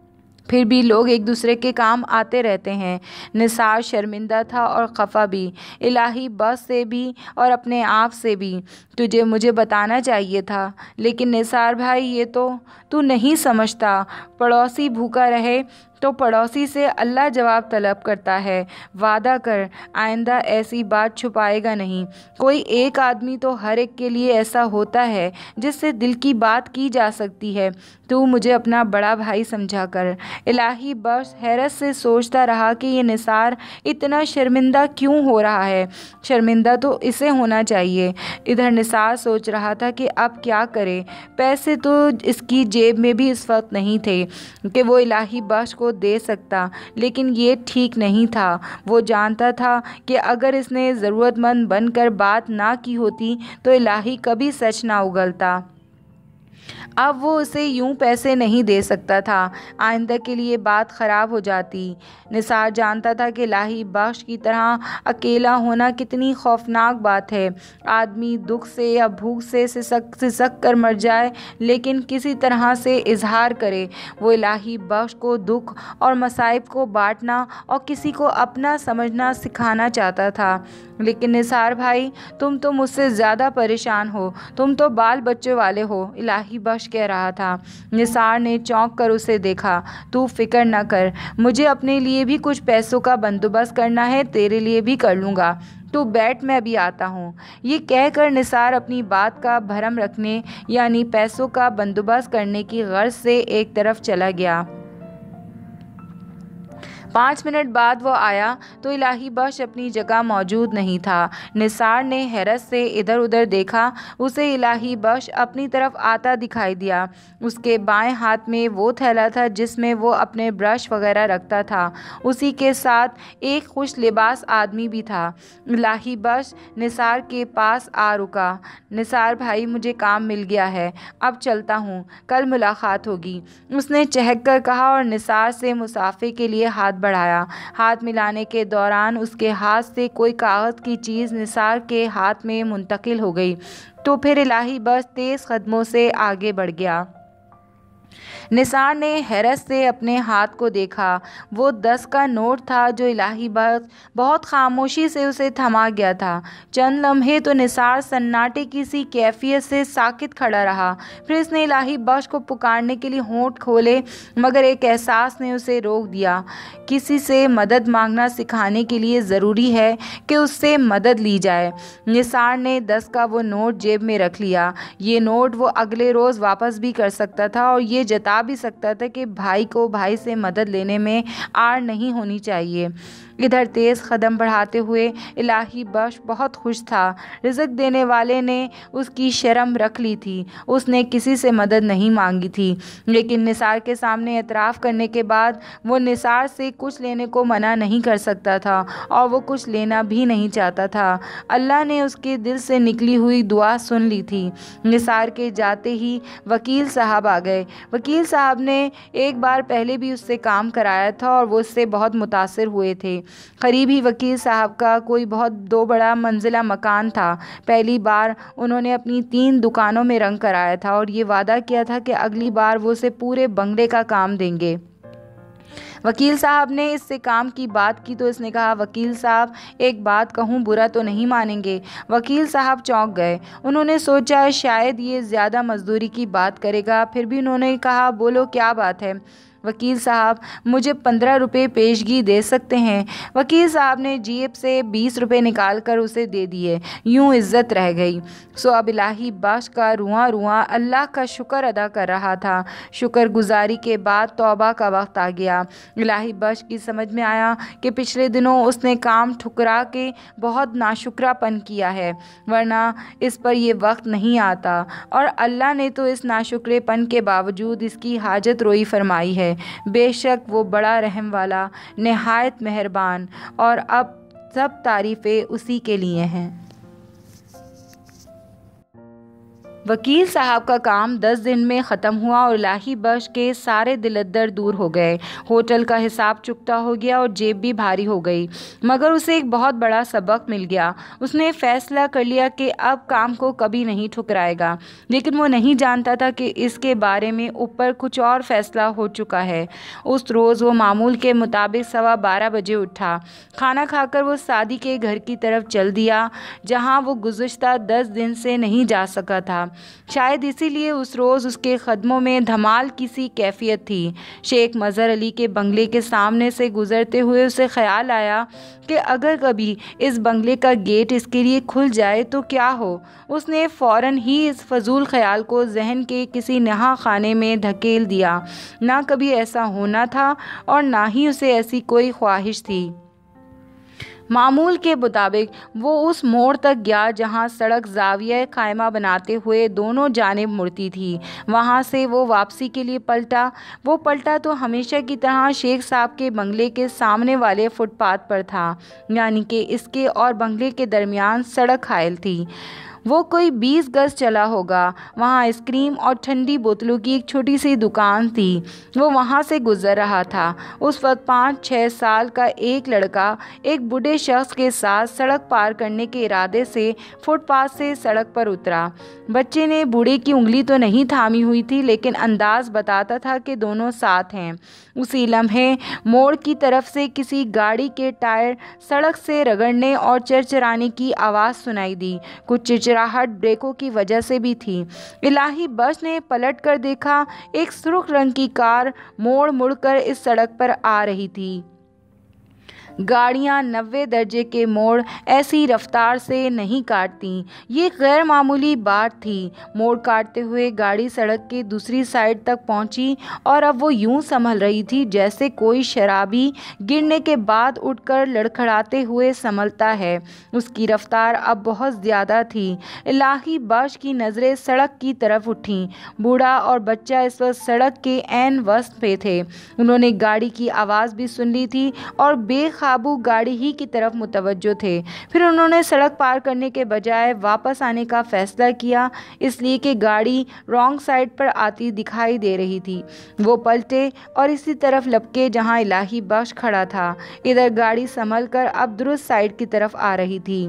फिर भी लोग एक दूसरे के काम आते रहते हैं। निसार शर्मिंदा था और खफा भी, इलाही बस से भी और अपने आप से भी। तुझे मुझे बताना चाहिए था। लेकिन निसार भाई, ये तो तू नहीं समझता। पड़ोसी भूखा रहे तो पड़ोसी से अल्लाह जवाब तलब करता है। वादा कर आइंदा ऐसी बात छुपाएगा नहीं। कोई एक आदमी तो हर एक के लिए ऐसा होता है जिससे दिल की बात की जा सकती है। तू मुझे अपना बड़ा भाई समझा कर। इलाही बख्श हैरत से सोचता रहा कि ये निसार इतना शर्मिंदा क्यों हो रहा है। शर्मिंदा तो इसे होना चाहिए। इधर निसार सोच रहा था कि अब क्या करे। पैसे तो इसकी जेब में भी इस वक्त नहीं थे कि वो इलाही बख्श को दे सकता, लेकिन ये ठीक नहीं था। वो जानता था कि अगर इसने ज़रूरतमंद बनकर बात ना की होती तो इलाही कभी सच ना उगलता। अब वो उसे यूं पैसे नहीं दे सकता था। आइंदा के लिए बात ख़राब हो जाती। निसार जानता था कि इलाही बख्श की तरह अकेला होना कितनी खौफनाक बात है। आदमी दुख से या भूख से सिसक सिसक कर मर जाए, लेकिन किसी तरह से इजहार करे। वो इलाही बख्श को दुख और मसाइब को बांटना और किसी को अपना समझना सिखाना चाहता था। लेकिन निसार भाई, तुम तो मुझसे ज़्यादा परेशान हो। तुम तो बाल बच्चे वाले हो, इलाही बख्श कह रहा था। निसार ने चौंक कर उसे देखा। तू फिक्र न कर, मुझे अपने लिए भी कुछ पैसों का बंदोबस्त करना है, तेरे लिए भी कर लूँगा। तू बैठ, मैं अभी आता हूँ। ये कहकर निसार अपनी बात का भरम रखने यानी पैसों का बंदोबस्त करने की गर्ज से एक तरफ चला गया। पाँच मिनट बाद वो आया तो इलाही बख्श अपनी जगह मौजूद नहीं था। निसार ने हैरत से इधर उधर देखा। उसे इलाही बख्श अपनी तरफ आता दिखाई दिया। उसके बाएं हाथ में वो थैला था जिसमें वो अपने ब्रश वगैरह रखता था। उसी के साथ एक खुश लिबास आदमी भी था। इलाही बख्श निसार के पास आ रुका। निसार भाई, मुझे काम मिल गया है, अब चलता हूँ, कल मुलाकात होगी, उसने चहक कर कहा और निसार से मुसाफे के लिए हाथ बढ़ाया। हाथ मिलाने के दौरान उसके हाथ से कोई कागज़ की चीज़ निसार के हाथ में मुंतकिल हो गई। तो फिर इलाही बख्श तेज़ कदमों से आगे बढ़ गया। निसार ने हैरत से अपने हाथ को देखा। वो दस का नोट था जो इलाही बख्श बहुत खामोशी से उसे थमा गया था। चंद लम्हे तो निसार सन्नाटे की सी कैफियत से साकित खड़ा रहा। फिर उसने इलाही बख्श को पुकारने के लिए होंठ खोले, मगर एक एहसास ने उसे रोक दिया। किसी से मदद मांगना सिखाने के लिए ज़रूरी है कि उससे मदद ली जाए। निसार ने दस का वो नोट जेब में रख लिया। ये नोट वो अगले रोज़ वापस भी कर सकता था और ये जता भी सकता था कि भाई को भाई से मदद लेने में आड़ नहीं होनी चाहिए। इधर तेज़ कदम बढ़ाते हुए इलाही बख्श बहुत खुश था। रिज़्क देने वाले ने उसकी शर्म रख ली थी। उसने किसी से मदद नहीं मांगी थी, लेकिन निसार के सामने एतराफ़ करने के बाद वो निसार से कुछ लेने को मना नहीं कर सकता था और वो कुछ लेना भी नहीं चाहता था। अल्लाह ने उसके दिल से निकली हुई दुआ सुन ली थी। निसार के जाते ही वकील साहब आ गए। वकील साहब ने एक बार पहले भी उससे काम कराया था और वो उससे बहुत मुतासिर हुए थे। करीब ही वकील साहब का कोई बहुत दो बड़ा मंजिला मकान था। पहली बार उन्होंने अपनी तीन दुकानों में रंग कराया था और ये वादा किया था कि अगली बार वो उसे पूरे बंगले का काम देंगे। वकील साहब ने इससे काम की बात की तो इसने कहा, वकील साहब एक बात कहूँ, बुरा तो नहीं मानेंगे। वकील साहब चौंक गए। उन्होंने सोचा शायद ये ज़्यादा मजदूरी की बात करेगा, फिर भी उन्होंने कहा, बोलो क्या बात है। वकील साहब, मुझे पंद्रह रुपये पेशगी दे सकते हैं। वकील साहब ने जेब से बीस रुपये निकाल कर उसे दे दिए। यूं इज़्ज़त रह गई। सो अब इलाही बख्श का रुआं रुआं अल्लाह का शुक्र अदा कर रहा था। शुक्रगुजारी के बाद तौबा का वक्त आ गया। इलाही बख्श की समझ में आया कि पिछले दिनों उसने काम ठुकरा के बहुत नाशुक्रापन किया है, वरना इस पर यह वक्त नहीं आता, और अल्लाह ने तो इस नाशुक्रेपन के बावजूद इसकी हाजत रोई फरमाई है। बेशक वो बड़ा रहम वाला, निहायत मेहरबान, और अब सब तारीफ़ें उसी के लिए हैं। वकील साहब का काम दस दिन में ख़त्म हुआ और इलाही बख्श के सारे दिलदर दूर हो गए। होटल का हिसाब चुकता हो गया और जेब भी भारी हो गई। मगर उसे एक बहुत बड़ा सबक मिल गया। उसने फ़ैसला कर लिया कि अब काम को कभी नहीं ठुकराएगा। लेकिन वो नहीं जानता था कि इसके बारे में ऊपर कुछ और फ़ैसला हो चुका है। उस रोज़ वो मामूल के मुताबिक सवा बारह बजे उठा। खाना खाकर वो सादी के घर की तरफ चल दिया, जहाँ वो गुज़श्ता दस दिन से नहीं जा सका था। शायद इसीलिए उस रोज़ उसके कदमों में धमाल की सी कैफियत थी। शेख मज़हर अली के बंगले के सामने से गुज़रते हुए उसे ख्याल आया कि अगर कभी इस बंगले का गेट इसके लिए खुल जाए तो क्या हो। उसने फ़ौरन ही इस फजूल ख्याल को जहन के किसी नहा खाने में धकेल दिया। ना कभी ऐसा होना था और ना ही उसे ऐसी कोई ख्वाहिश थी। मामूल के मुताबिक वो उस मोड़ तक गया जहाँ सड़क ज़ाविया क़ायमा बनाते हुए दोनों जानिब मुड़ती थी। वहाँ से वो वापसी के लिए पलटा। वो पलटा तो हमेशा की तरह शेख साहब के बंगले के सामने वाले फुटपाथ पर था, यानी कि इसके और बंगले के दरमियान सड़क हायल थी। वो कोई बीस गज चला होगा। वहाँ आइसक्रीम और ठंडी बोतलों की एक छोटी सी दुकान थी। वो वहाँ से गुज़र रहा था। उस वक्त पाँच छः साल का एक लड़का एक बूढ़े शख्स के साथ सड़क पार करने के इरादे से फुटपाथ से सड़क पर उतरा। बच्चे ने बूढ़े की उंगली तो नहीं थामी हुई थी, लेकिन अंदाज़ बताता था कि दोनों साथ हैं। उसी लम्हे मोड़ की तरफ से किसी गाड़ी के टायर सड़क से रगड़ने और चरचराने की आवाज़ सुनाई दी। कुछ चिरचिराहट ब्रेकों की वजह से भी थी। इलाही बख्श ने पलट कर देखा, एक सुर्ख रंग की कार मोड़ मुड़कर इस सड़क पर आ रही थी। गाड़ियाँ नब्बे दर्जे के मोड़ ऐसी रफ्तार से नहीं काटती। ये गैर मामूली बात थी। मोड़ काटते हुए गाड़ी सड़क के दूसरी साइड तक पहुंची और अब वो यूं संभल रही थी जैसे कोई शराबी गिरने के बाद उठकर लड़खड़ाते हुए संभलता है। उसकी रफ्तार अब बहुत ज़्यादा थी। इलाही बख्श की नज़रें सड़क की तरफ उठीं। बूढ़ा और बच्चा इस वक्त सड़क के ऐन वस्त पे थे। उन्होंने गाड़ी की आवाज़ भी सुन ली थी और बेखा काबू गाड़ी ही की तरफ मुतवज्जो थे। फिर उन्होंने सड़क पार करने के बजाय वापस आने का फैसला किया, इसलिए कि गाड़ी रॉन्ग साइड पर आती दिखाई दे रही थी। वो पलटे और इसी तरफ लपके जहां इलाही बख्श खड़ा था। इधर गाड़ी संभल कर अब दुरुस्त साइड की तरफ आ रही थी।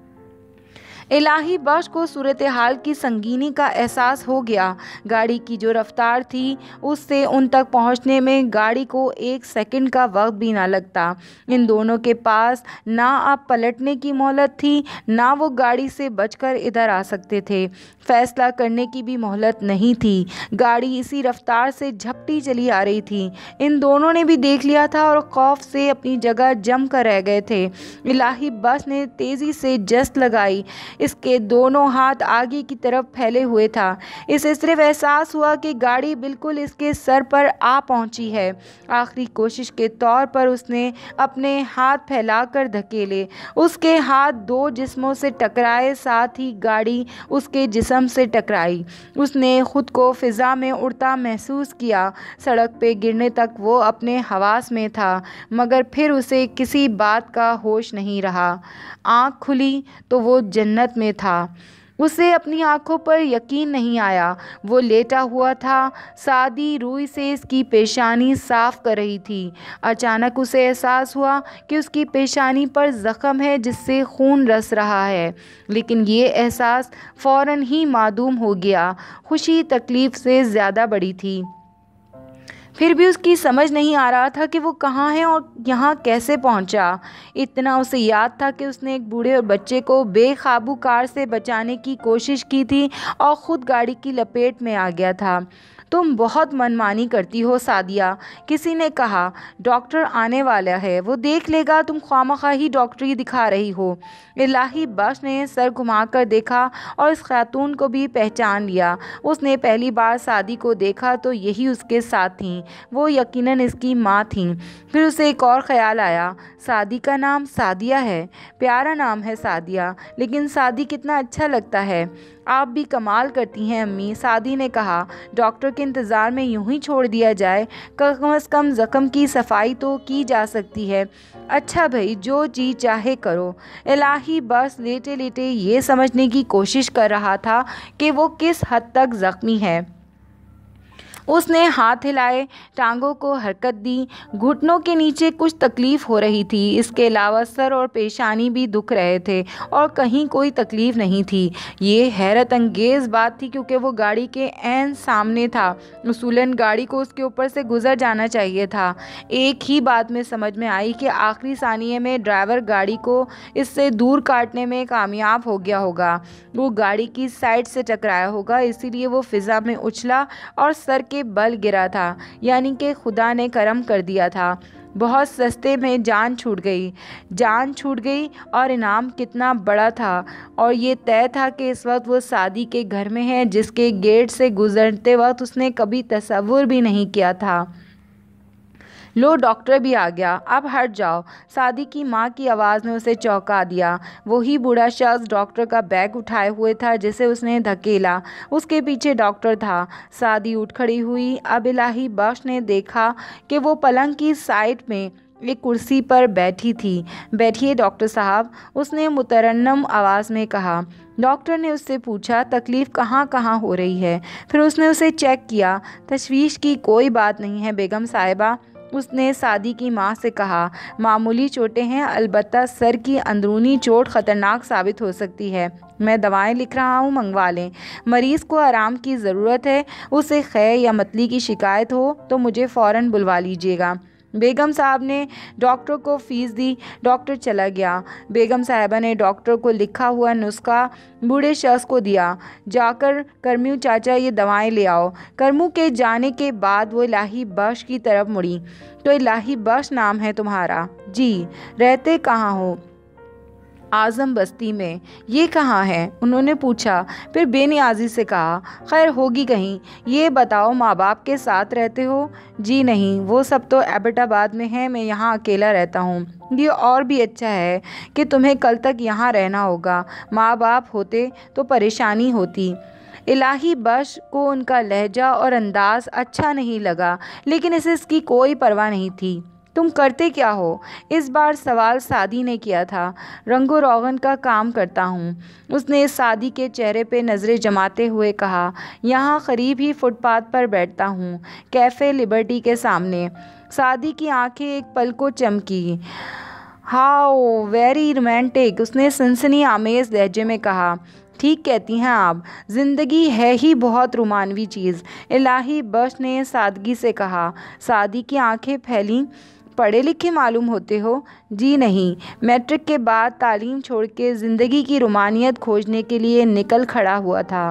इलाही बख्श को सूरत हाल की संगीनी का एहसास हो गया। गाड़ी की जो रफ्तार थी उससे उन तक पहुंचने में गाड़ी को एक सेकंड का वक्त भी ना लगता। इन दोनों के पास ना अब पलटने की मोहलत थी, ना वो गाड़ी से बचकर इधर आ सकते थे। फैसला करने की भी मोहलत नहीं थी। गाड़ी इसी रफ्तार से झपटी चली आ रही थी। इन दोनों ने भी देख लिया था और खौफ से अपनी जगह जम कर रह गए थे। इलाही बख्श ने तेज़ी से जस्त लगाई। इसके दोनों हाथ आगे की तरफ फैले हुए था। इसे सिर्फ एहसास हुआ कि गाड़ी बिल्कुल इसके सर पर आ पहुंची है। आखिरी कोशिश के तौर पर उसने अपने हाथ फैलाकर धकेले। उसके हाथ दो जिस्मों से टकराए, साथ ही गाड़ी उसके जिस्म से टकराई। उसने खुद को फिज़ा में उड़ता महसूस किया। सड़क पे गिरने तक वो अपने हवास में था, मगर फिर उसे किसी बात का होश नहीं रहा। आँख खुली तो वो जन्नत में था। उसे अपनी आंखों पर यकीन नहीं आया। वो लेटा हुआ था। सादी रूई से इसकी पेशानी साफ कर रही थी। अचानक उसे एहसास हुआ कि उसकी पेशानी पर ज़ख़म है जिससे खून रस रहा है, लेकिन ये एहसास फ़ौरन ही मादूम हो गया। खुशी तकलीफ़ से ज़्यादा बड़ी थी। फिर भी उसकी समझ नहीं आ रहा था कि वो कहाँ है और यहाँ कैसे पहुँचा। इतना उसे याद था कि उसने एक बूढ़े और बच्चे को बेकाबू कार से बचाने की कोशिश की थी और ख़ुद गाड़ी की लपेट में आ गया था। तुम बहुत मनमानी करती हो सादिया, किसी ने कहा। डॉक्टर आने वाला है, वो देख लेगा तुम ख्वामखा ही डॉक्टरी दिखा रही हो। इलाही बख्श ने सर घुमाकर देखा और इस खातून को भी पहचान लिया। उसने पहली बार सादी को देखा तो यही उसके साथ थीं। वो यकीनन इसकी माँ थीं। फिर उसे एक और ख़्याल आया, सादी का नाम सादिया है। प्यारा नाम है सादिया, लेकिन सादी कितना अच्छा लगता है। आप भी कमाल करती हैं अम्मी, सादी ने कहा। डॉक्टर के इंतज़ार में यूं ही छोड़ दिया जाए? कम अज़ कम ज़ख्म की सफाई तो की जा सकती है। अच्छा भाई, जो जी चाहे करो। इलाही बस लेटे लेटे ये समझने की कोशिश कर रहा था कि वो किस हद तक ज़ख्मी है। उसने हाथ हिलाए, टांगों को हरकत दी। घुटनों के नीचे कुछ तकलीफ़ हो रही थी। इसके अलावा सर और पेशानी भी दुख रहे थे और कहीं कोई तकलीफ़ नहीं थी। ये हैरत अंगेज़ बात थी क्योंकि वो गाड़ी के ऐन सामने था। उसूलन गाड़ी को उसके ऊपर से गुजर जाना चाहिए था। एक ही बात में समझ में आई कि आखिरी सानिये में ड्राइवर गाड़ी को इससे दूर काटने में कामयाब हो गया होगा। वो गाड़ी की साइड से टकराया होगा, इसीलिए वो फ़िज़ा में उछला और सर के बल गिरा था। यानी कि खुदा ने करम कर दिया था। बहुत सस्ते में जान छूट गई। जान छूट गई और इनाम कितना बड़ा था। और ये तय था कि इस वक्त वो सादी के घर में है, जिसके गेट से गुजरते वक्त उसने कभी तसव्वुर भी नहीं किया था। लो, डॉक्टर भी आ गया, अब हट जाओ। सादी की माँ की आवाज़ ने उसे चौंका दिया। वही बूढ़ा शख्स डॉक्टर का बैग उठाए हुए था जिसे उसने धकेला। उसके पीछे डॉक्टर था। सादी उठ खड़ी हुई। अब इलाही बख्श ने देखा कि वो पलंग की साइड में एक कुर्सी पर बैठी थी। बैठिए डॉक्टर साहब, उसने मुतरन्नम आवाज़ में कहा। डॉक्टर ने उससे पूछा, तकलीफ़ कहाँ कहाँ हो रही है? फिर उसने उसे चेक किया। तशवीश की कोई बात नहीं है बेगम साहिबा, उसने सादी की माँ से कहा। मामूली चोटें हैं, अलबत्ता सर की अंदरूनी चोट ख़तरनाक साबित हो सकती है। मैं दवाएं लिख रहा हूँ, मंगवा लें। मरीज़ को आराम की ज़रूरत है। उसे खै या मतली की शिकायत हो तो मुझे फ़ौरन बुलवा लीजिएगा। बेगम साहब ने डॉक्टर को फ़ीस दी। डॉक्टर चला गया। बेगम साहिबा ने डॉक्टर को लिखा हुआ नुस्खा बूढ़े शख्स को दिया। जाकर करमू चाचा ये दवाएं ले आओ। करमू के जाने के बाद वो इलाही बख्श की तरफ मुड़ी। तो इलाही बख्श नाम है तुम्हारा? जी। रहते कहाँ हो? आज़म बस्ती में। ये कहाँ है? उन्होंने पूछा। फिर बेनियाजी से कहा, खैर होगी कहीं। ये बताओ, माँ बाप के साथ रहते हो? जी नहीं, वो सब तो एबटाबाद में है, मैं यहाँ अकेला रहता हूँ। ये और भी अच्छा है कि तुम्हें कल तक यहाँ रहना होगा। माँ बाप होते तो परेशानी होती। इलाही बख्श को उनका लहजा और अंदाज़ अच्छा नहीं लगा, लेकिन इसे इसकी कोई परवाह नहीं थी। तुम करते क्या हो? इस बार सवाल सादी ने किया था। रंगो रोगन का काम करता हूँ, उसने सादी के चेहरे पे नज़रें जमाते हुए कहा। यहाँ करीब ही फुटपाथ पर बैठता हूँ, कैफ़े लिबर्टी के सामने। सादी की आंखें एक पल को चमकी। हाउ वेरी रोमांटिक, उसने सनसनी आमेज़ लहजे में कहा। ठीक कहती हैं आप, ज़िंदगी है ही बहुत रोमानवी चीज़, इलाही बख्श ने सादगी से कहा। सादी की आंखें फैलीं। पढ़े लिखे मालूम होते हो? जी नहीं, मैट्रिक के बाद तालीम छोड़ के ज़िंदगी की रोमानियत खोजने के लिए निकल खड़ा हुआ था।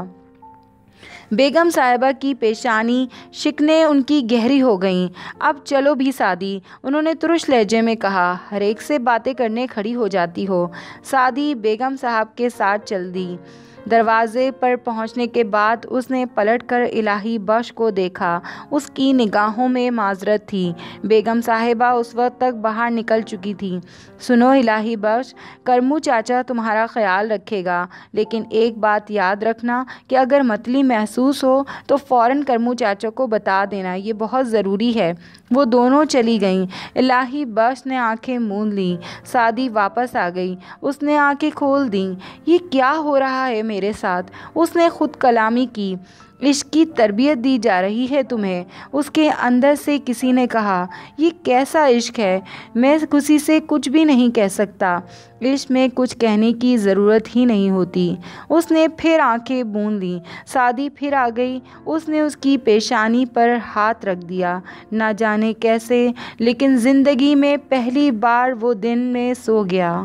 बेगम साहिबा की पेशानी शिकने उनकी गहरी हो गईं। अब चलो भी सादी, उन्होंने तुरुश लहजे में कहा। हर एक से बातें करने खड़ी हो जाती हो। सादी बेगम साहब के साथ चल दी। दरवाजे पर पहुंचने के बाद उसने पलटकर इलाही बख्श को देखा। उसकी निगाहों में माजरत थी। बेगम साहिबा उस वक्त तक बाहर निकल चुकी थी। सुनो इलाही बख्श, करमू चाचा तुम्हारा ख्याल रखेगा, लेकिन एक बात याद रखना कि अगर मतली महसूस हो तो फ़ौरन करमू चाचा को बता देना, ये बहुत ज़रूरी है। वो दोनों चली गईं। इलाही बख्श ने आंखें मूंद लीं। सादी वापस आ गई। उसने आंखें खोल दीं। ये क्या हो रहा है मेरे साथ? उसने खुद कलामी की। इश्क की तरबियत दी जा रही है तुम्हें, उसके अंदर से किसी ने कहा। ये कैसा इश्क है? मैं किसी से कुछ भी नहीं कह सकता। इश्क में कुछ कहने की ज़रूरत ही नहीं होती। उसने फिर आंखें बूंद लीं। सादी फिर आ गई। उसने उसकी पेशानी पर हाथ रख दिया। ना जाने कैसे, लेकिन ज़िंदगी में पहली बार वो दिन में सो गया।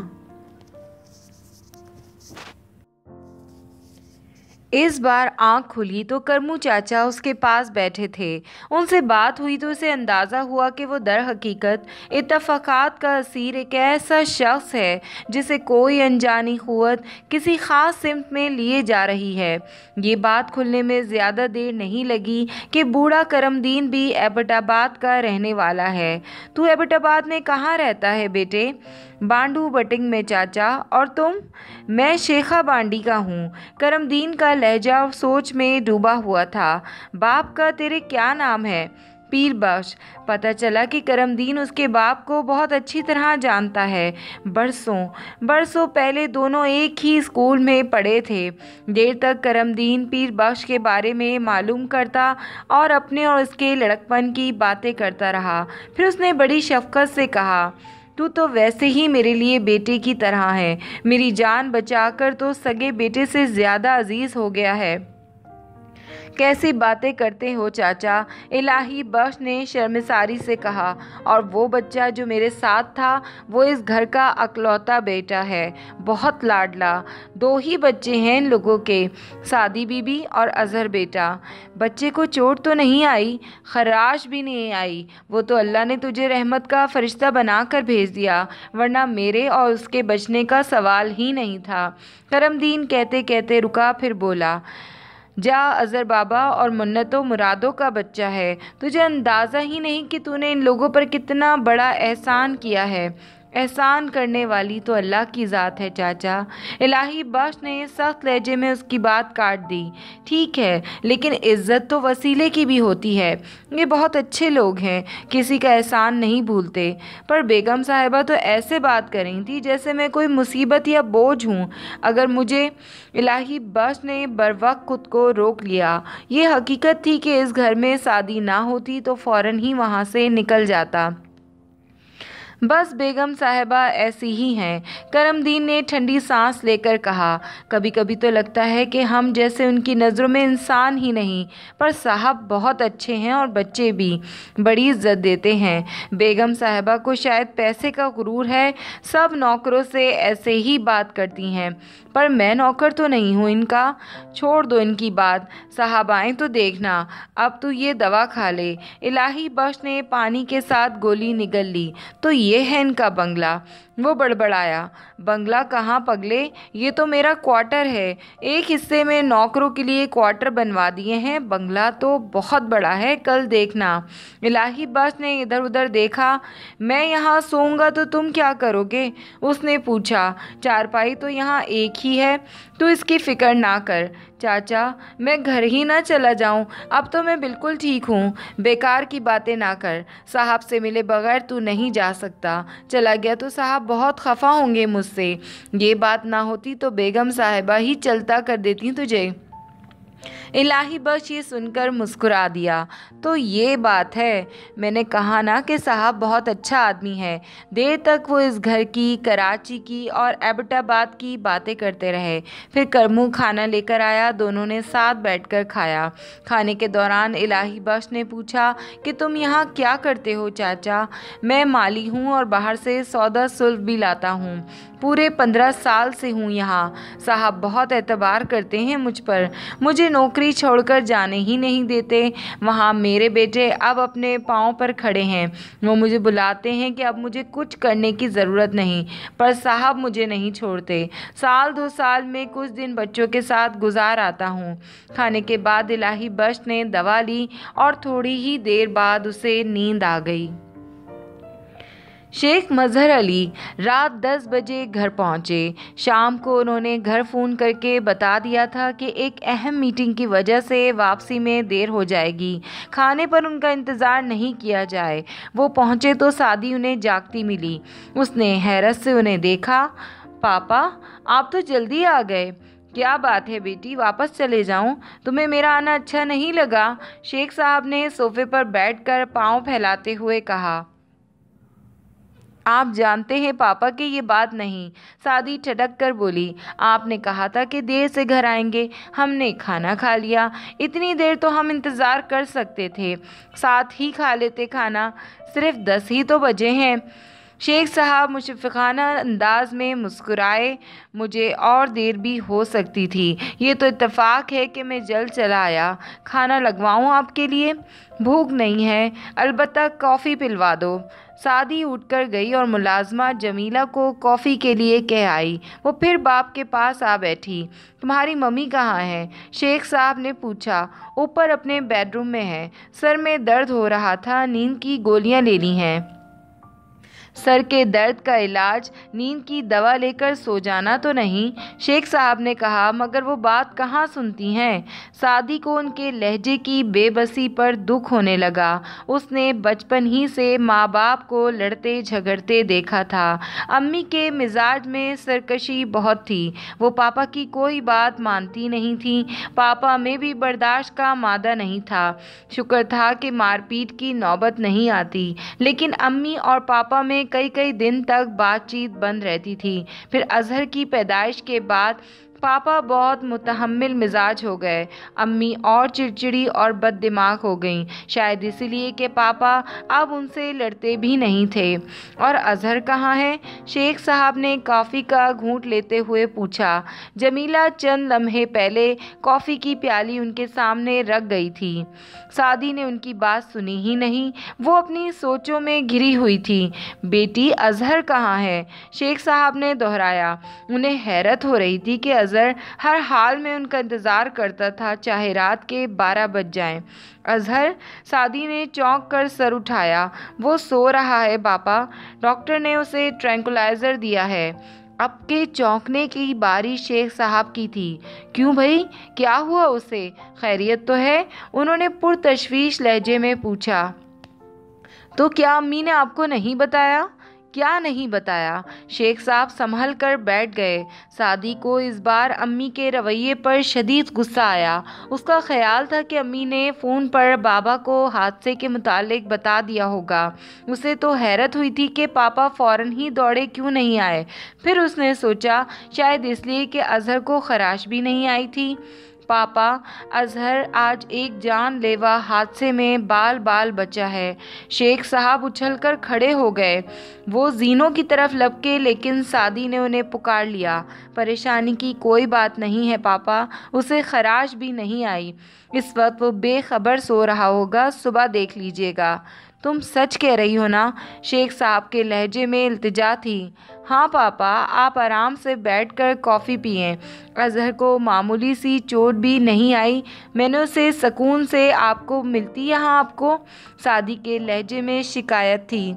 इस बार आँख खुली तो करमू चाचा उसके पास बैठे थे। उनसे बात हुई तो उसे अंदाज़ा हुआ कि वो दर हकीकत इत्तफ़ाक़ात का असीर एक ऐसा शख्स है जिसे कोई अनजानी क़ुव्वत किसी ख़ास सिमत में लिए जा रही है। ये बात खुलने में ज़्यादा देर नहीं लगी कि बूढ़ा करमदीन भी एबटाबाद का रहने वाला है। तू एबटाबाद में कहाँ रहता है बेटे? बांडू बटिंग में चाचा। और तुम? मैं शेखा बांडी का हूँ। करमदीन का लहजा सोच में डूबा हुआ था। बाप का तेरे क्या नाम है? पीर बख्श। पता चला कि करमदीन उसके बाप को बहुत अच्छी तरह जानता है। बरसों बरसों पहले दोनों एक ही स्कूल में पढ़े थे। देर तक करमदीन पीर बख्श के बारे में मालूम करता और अपने और उसके लड़कपन की बातें करता रहा। फिर उसने बड़ी शफकत से कहा, तू तो वैसे ही मेरे लिए बेटे की तरह है। मेरी जान बचाकर तो सगे बेटे से ज़्यादा अजीज़ हो गया है। कैसी बातें करते हो चाचा, इलाही बख्श ने शर्मसारी से कहा। और वो बच्चा जो मेरे साथ था वो इस घर का अकलौता बेटा है, बहुत लाडला। दो ही बच्चे हैं इन लोगों के, सादी बीबी और अजहर बेटा। बच्चे को चोट तो नहीं आई? खराश भी नहीं आई। वो तो अल्लाह ने तुझे रहमत का फरिश्ता बनाकर भेज दिया, वरना मेरे और उसके बचने का सवाल ही नहीं था। करमदीन कहते कहते रुका, फिर बोला, जा अजहर बाबा, और मुन्नतो मुरादों का बच्चा है। तुझे अंदाज़ा ही नहीं कि तूने इन लोगों पर कितना बड़ा एहसान किया है। एहसान करने वाली तो अल्लाह की ज़ात है चाचा। इलाही बख्श ने सख्त लहजे में उसकी बात काट दी। ठीक है, लेकिन इज़्ज़त तो वसीले की भी होती है। ये बहुत अच्छे लोग हैं, किसी का एहसान नहीं भूलते। पर बेगम साहिबा तो ऐसे बात कर रही थी जैसे मैं कोई मुसीबत या बोझ हूँ। अगर मुझे इलाही बख्श ने बरवक्त खुद को रोक लिया। ये हकीकत थी कि इस घर में शादी ना होती तो फ़ौरन ही वहाँ से निकल जाता। बस बेगम साहिबा ऐसी ही हैं। करमदीन ने ठंडी सांस लेकर कहा, कभी कभी तो लगता है कि हम जैसे उनकी नज़रों में इंसान ही नहीं। पर साहब बहुत अच्छे हैं और बच्चे भी बड़ी इज्जत देते हैं। बेगम साहिबा को शायद पैसे का गुरूर है, सब नौकरों से ऐसे ही बात करती हैं। पर मैं नौकर तो नहीं हूँ इनका। छोड़ दो इनकी बात, साहब आएँ तो देखना। अब तू ये दवा खा ले। इलाही बख्श ने पानी के साथ गोली निगल ली। तो ये है इनका बंगला। वो बड़बड़ाया, बंगला कहाँ पगले, ये तो मेरा क्वार्टर है। एक हिस्से में नौकरों के लिए क्वार्टर बनवा दिए हैं। बंगला तो बहुत बड़ा है, कल देखना। इलाही बख्श ने इधर उधर देखा। मैं यहाँ सोऊंगा तो तुम क्या करोगे? उसने पूछा। चारपाई तो यहाँ एक ही है, तू इसकी फिक्र ना कर। चाचा, मैं घर ही ना चला जाऊं? अब तो मैं बिल्कुल ठीक हूँ। बेकार की बातें ना कर, साहब से मिले बगैर तू नहीं जा सकता। चला गया तो साहब बहुत खफा होंगे मुझसे। ये बात ना होती तो बेगम साहिबा ही चलता कर देती तुझे। इलाही बख्श ये सुनकर मुस्कुरा दिया। तो ये बात है, मैंने कहा ना कि साहब बहुत अच्छा आदमी है। देर तक वो इस घर की, कराची की और एबटाबाद की बातें करते रहे। फिर करमू खाना लेकर आया, दोनों ने साथ बैठकर खाया। खाने के दौरान इलाही बख्श ने पूछा कि तुम यहाँ क्या करते हो चाचा? मैं माली हूँ और बाहर से सौदा सुल्फ भी लाता हूँ। पूरे पंद्रह साल से हूँ यहाँ। साहब बहुत एतबार करते हैं मुझ पर, मुझे नौकरी छोड़कर जाने ही नहीं देते। वहाँ मेरे बेटे अब अपने पाँव पर खड़े हैं। वो मुझे बुलाते हैं कि अब मुझे कुछ करने की ज़रूरत नहीं, पर साहब मुझे नहीं छोड़ते। साल दो साल में कुछ दिन बच्चों के साथ गुजार आता हूँ। खाने के बाद इलाही बख्श ने दवा ली और थोड़ी ही देर बाद उसे नींद आ गई। शेख मजहर अली रात दस बजे घर पहुंचे। शाम को उन्होंने घर फ़ोन करके बता दिया था कि एक अहम मीटिंग की वजह से वापसी में देर हो जाएगी। खाने पर उनका इंतज़ार नहीं किया जाए। वो पहुंचे तो सादी उन्हें जागती मिली। उसने हैरत से उन्हें देखा। पापा, आप तो जल्दी आ गए। क्या बात है बेटी, वापस चले जाऊं? तुम्हें मेरा आना अच्छा नहीं लगा? शेख साहब ने सोफे पर बैठकर पाँव फैलाते हुए कहा। आप जानते हैं पापा कि ये बात नहीं। सादी ठटक कर बोली, आपने कहा था कि देर से घर आएंगे, हमने खाना खा लिया। इतनी देर तो हम इंतज़ार कर सकते थे, साथ ही खा लेते खाना। सिर्फ दस ही तो बजे हैं। शेख साहब मुशफ़िक़ाना अंदाज में मुस्कुराए। मुझे और देर भी हो सकती थी। ये तो इत्तेफाक है कि मैं जल्द चला आया। खाना लगवाऊं आपके लिए? भूख नहीं है, अलबत्ता कॉफ़ी पिलवा दो। सादी उठकर गई और मुलाजमा जमीला को कॉफ़ी के लिए कह आई। वो फिर बाप के पास आ बैठी। तुम्हारी मम्मी कहाँ है? शेख साहब ने पूछा। ऊपर अपने बेडरूम में है, सर में दर्द हो रहा था, नींद की गोलियां लेनी हैं। सर के दर्द का इलाज नींद की दवा लेकर सो जाना तो नहीं, शेख साहब ने कहा, मगर वो बात कहाँ सुनती हैं। सादी को उनके लहजे की बेबसी पर दुख होने लगा। उसने बचपन ही से माँ बाप को लड़ते झगड़ते देखा था। अम्मी के मिजाज में सरकशी बहुत थी। वो पापा की कोई बात मानती नहीं थी। पापा में भी बर्दाश्त का मादा नहीं था। शुक्र था कि मारपीट की नौबत नहीं आती, लेकिन अम्मी और पापा में कई कई दिन तक बातचीत बंद रहती थी। फिर अजहर की पैदाइश के बाद पापा बहुत मुतहम्मिल मिजाज हो गए। अम्मी और चिड़चिड़ी और बददिमाग हो गईं, शायद इसीलिए कि पापा अब उनसे लड़ते भी नहीं थे। और अजहर कहाँ है? शेख साहब ने कॉफ़ी का घूंट लेते हुए पूछा। जमीला चंद लम्हे पहले कॉफ़ी की प्याली उनके सामने रख गई थी। सादी ने उनकी बात सुनी ही नहीं। वो अपनी सोचों में घिरी हुई थी। बेटी, अजहर कहाँ है? शेख साहब ने दोहराया। उन्हें हैरत हो रही थी कि अजहर हर हाल में उनका इंतज़ार करता था, चाहे रात के बारह बज जाएं। अजहर? सादी ने चौंक कर सर उठाया। वो सो रहा है पापा, डॉक्टर ने उसे ट्रैंकुलाइज़र दिया है। अब के चौंकने की बारी शेख साहब की थी। क्यों भाई, क्या हुआ उसे? खैरियत तो है? उन्होंने पुरतशवीश लहजे में पूछा। तो क्या अम्मी ने आपको नहीं बताया? क्या नहीं बताया? शेख साहब संभल कर बैठ गए। सादी को इस बार अम्मी के रवैये पर शदीद गुस्सा आया। उसका ख्याल था कि अम्मी ने फ़ोन पर बाबा को हादसे के मुतालिक बता दिया होगा। उसे तो हैरत हुई थी कि पापा फ़ौरन ही दौड़े क्यों नहीं आए। फिर उसने सोचा शायद इसलिए कि अजहर को खराश भी नहीं आई थी। पापा, अजहर आज एक जानलेवा हादसे में बाल बाल बचा है। शेख साहब उछलकर खड़े हो गए। वो जीनों की तरफ लपके, लेकिन सादी ने उन्हें पुकार लिया। परेशानी की कोई बात नहीं है पापा, उसे खराश भी नहीं आई। इस वक्त वो बेखबर सो रहा होगा, सुबह देख लीजिएगा। तुम सच कह रही हो ना? शेख साहब के लहजे में इल्तिजा थी। हाँ पापा, आप आराम से बैठकर कॉफ़ी पिएं। अजहर को मामूली सी चोट भी नहीं आई। मैंने उसे सुकून से आपको मिलती यहाँ आपको। सादी के लहजे में शिकायत थी।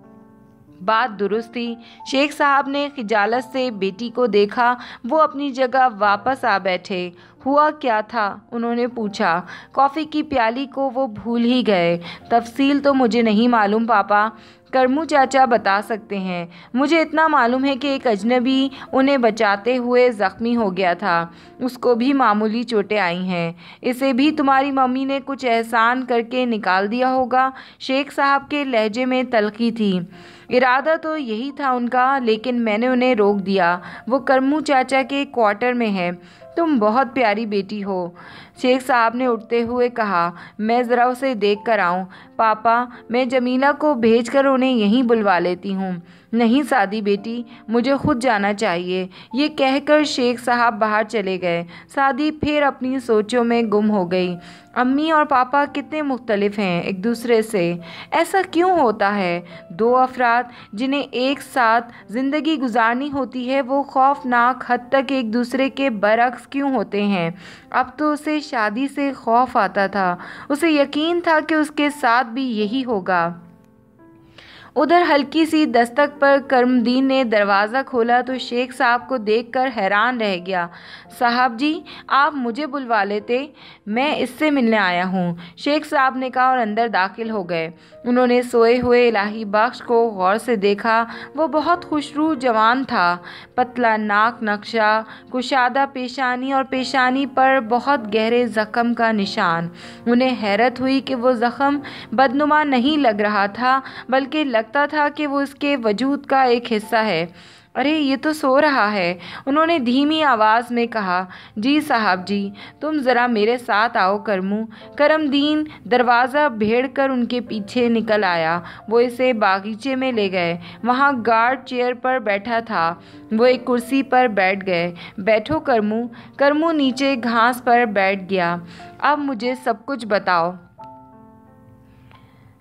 बात दुरुस्त थी। शेख साहब ने खिजालत से बेटी को देखा। वो अपनी जगह वापस आ बैठे। हुआ क्या था? उन्होंने पूछा। कॉफ़ी की प्याली को वो भूल ही गए। तफसील तो मुझे नहीं मालूम पापा, करमू चाचा बता सकते हैं। मुझे इतना मालूम है कि एक अजनबी उन्हें बचाते हुए ज़ख्मी हो गया था। उसको भी मामूली चोटें आई हैं। इसे भी तुम्हारी मम्मी ने कुछ एहसान करके निकाल दिया होगा। शेख साहब के लहजे में तलखी थी। इरादा तो यही था उनका, लेकिन मैंने उन्हें रोक दिया। वो करमू चाचा के क्वार्टर में है। तुम बहुत प्यारी बेटी हो। शेख साहब ने उठते हुए कहा। मैं ज़रा उसे देख कर आऊँ। पापा, मैं जमीला को भेजकर उन्हें यहीं बुलवा लेती हूँ। नहीं सादी बेटी, मुझे खुद जाना चाहिए। ये कहकर शेख साहब बाहर चले गए। सादी फिर अपनी सोचों में गुम हो गई। अम्मी और पापा कितने मुख्तलिफ हैं एक दूसरे से। ऐसा क्यों होता है? दो अफराद जिन्हें एक साथ ज़िंदगी गुजारनी होती है, वो खौफनाक हद तक एक दूसरे के बरअक्स क्यों होते हैं? अब तो उसे शादी से खौफ आता था। उसे यकीन था कि उसके साथ भी यही होगा। उधर हल्की सी दस्तक पर करमदीन ने दरवाज़ा खोला तो शेख साहब को देखकर हैरान रह गया। साहब जी, आप मुझे बुलवा लेते, मैं इससे मिलने आया हूँ, शेख साहब ने कहा और अंदर दाखिल हो गए। उन्होंने सोए हुए इलाही बख्श को गौर से देखा। वो बहुत खुशरू जवान था। पतला नाक नक्शा, कुशादा पेशानी और पेशानी पर बहुत गहरे ज़ख्म का निशान। उन्हें हैरत हुई कि वो ज़ख्म बदनुमा नहीं लग रहा था, बल्कि लगता था कि वो उसके वजूद का एक हिस्सा है। अरे ये तो सो रहा है। उन्होंने धीमी आवाज़ में कहा। जी साहब जी, तुम ज़रा मेरे साथ आओ करमू। करमदीन दरवाज़ा भेड़ कर उनके पीछे निकल आया। वो इसे बागीचे में ले गए। वहाँ गार्ड चेयर पर बैठा था। वो एक कुर्सी पर बैठ गए। बैठो करमू। करमू नीचे घास पर बैठ गया। अब मुझे सब कुछ बताओ।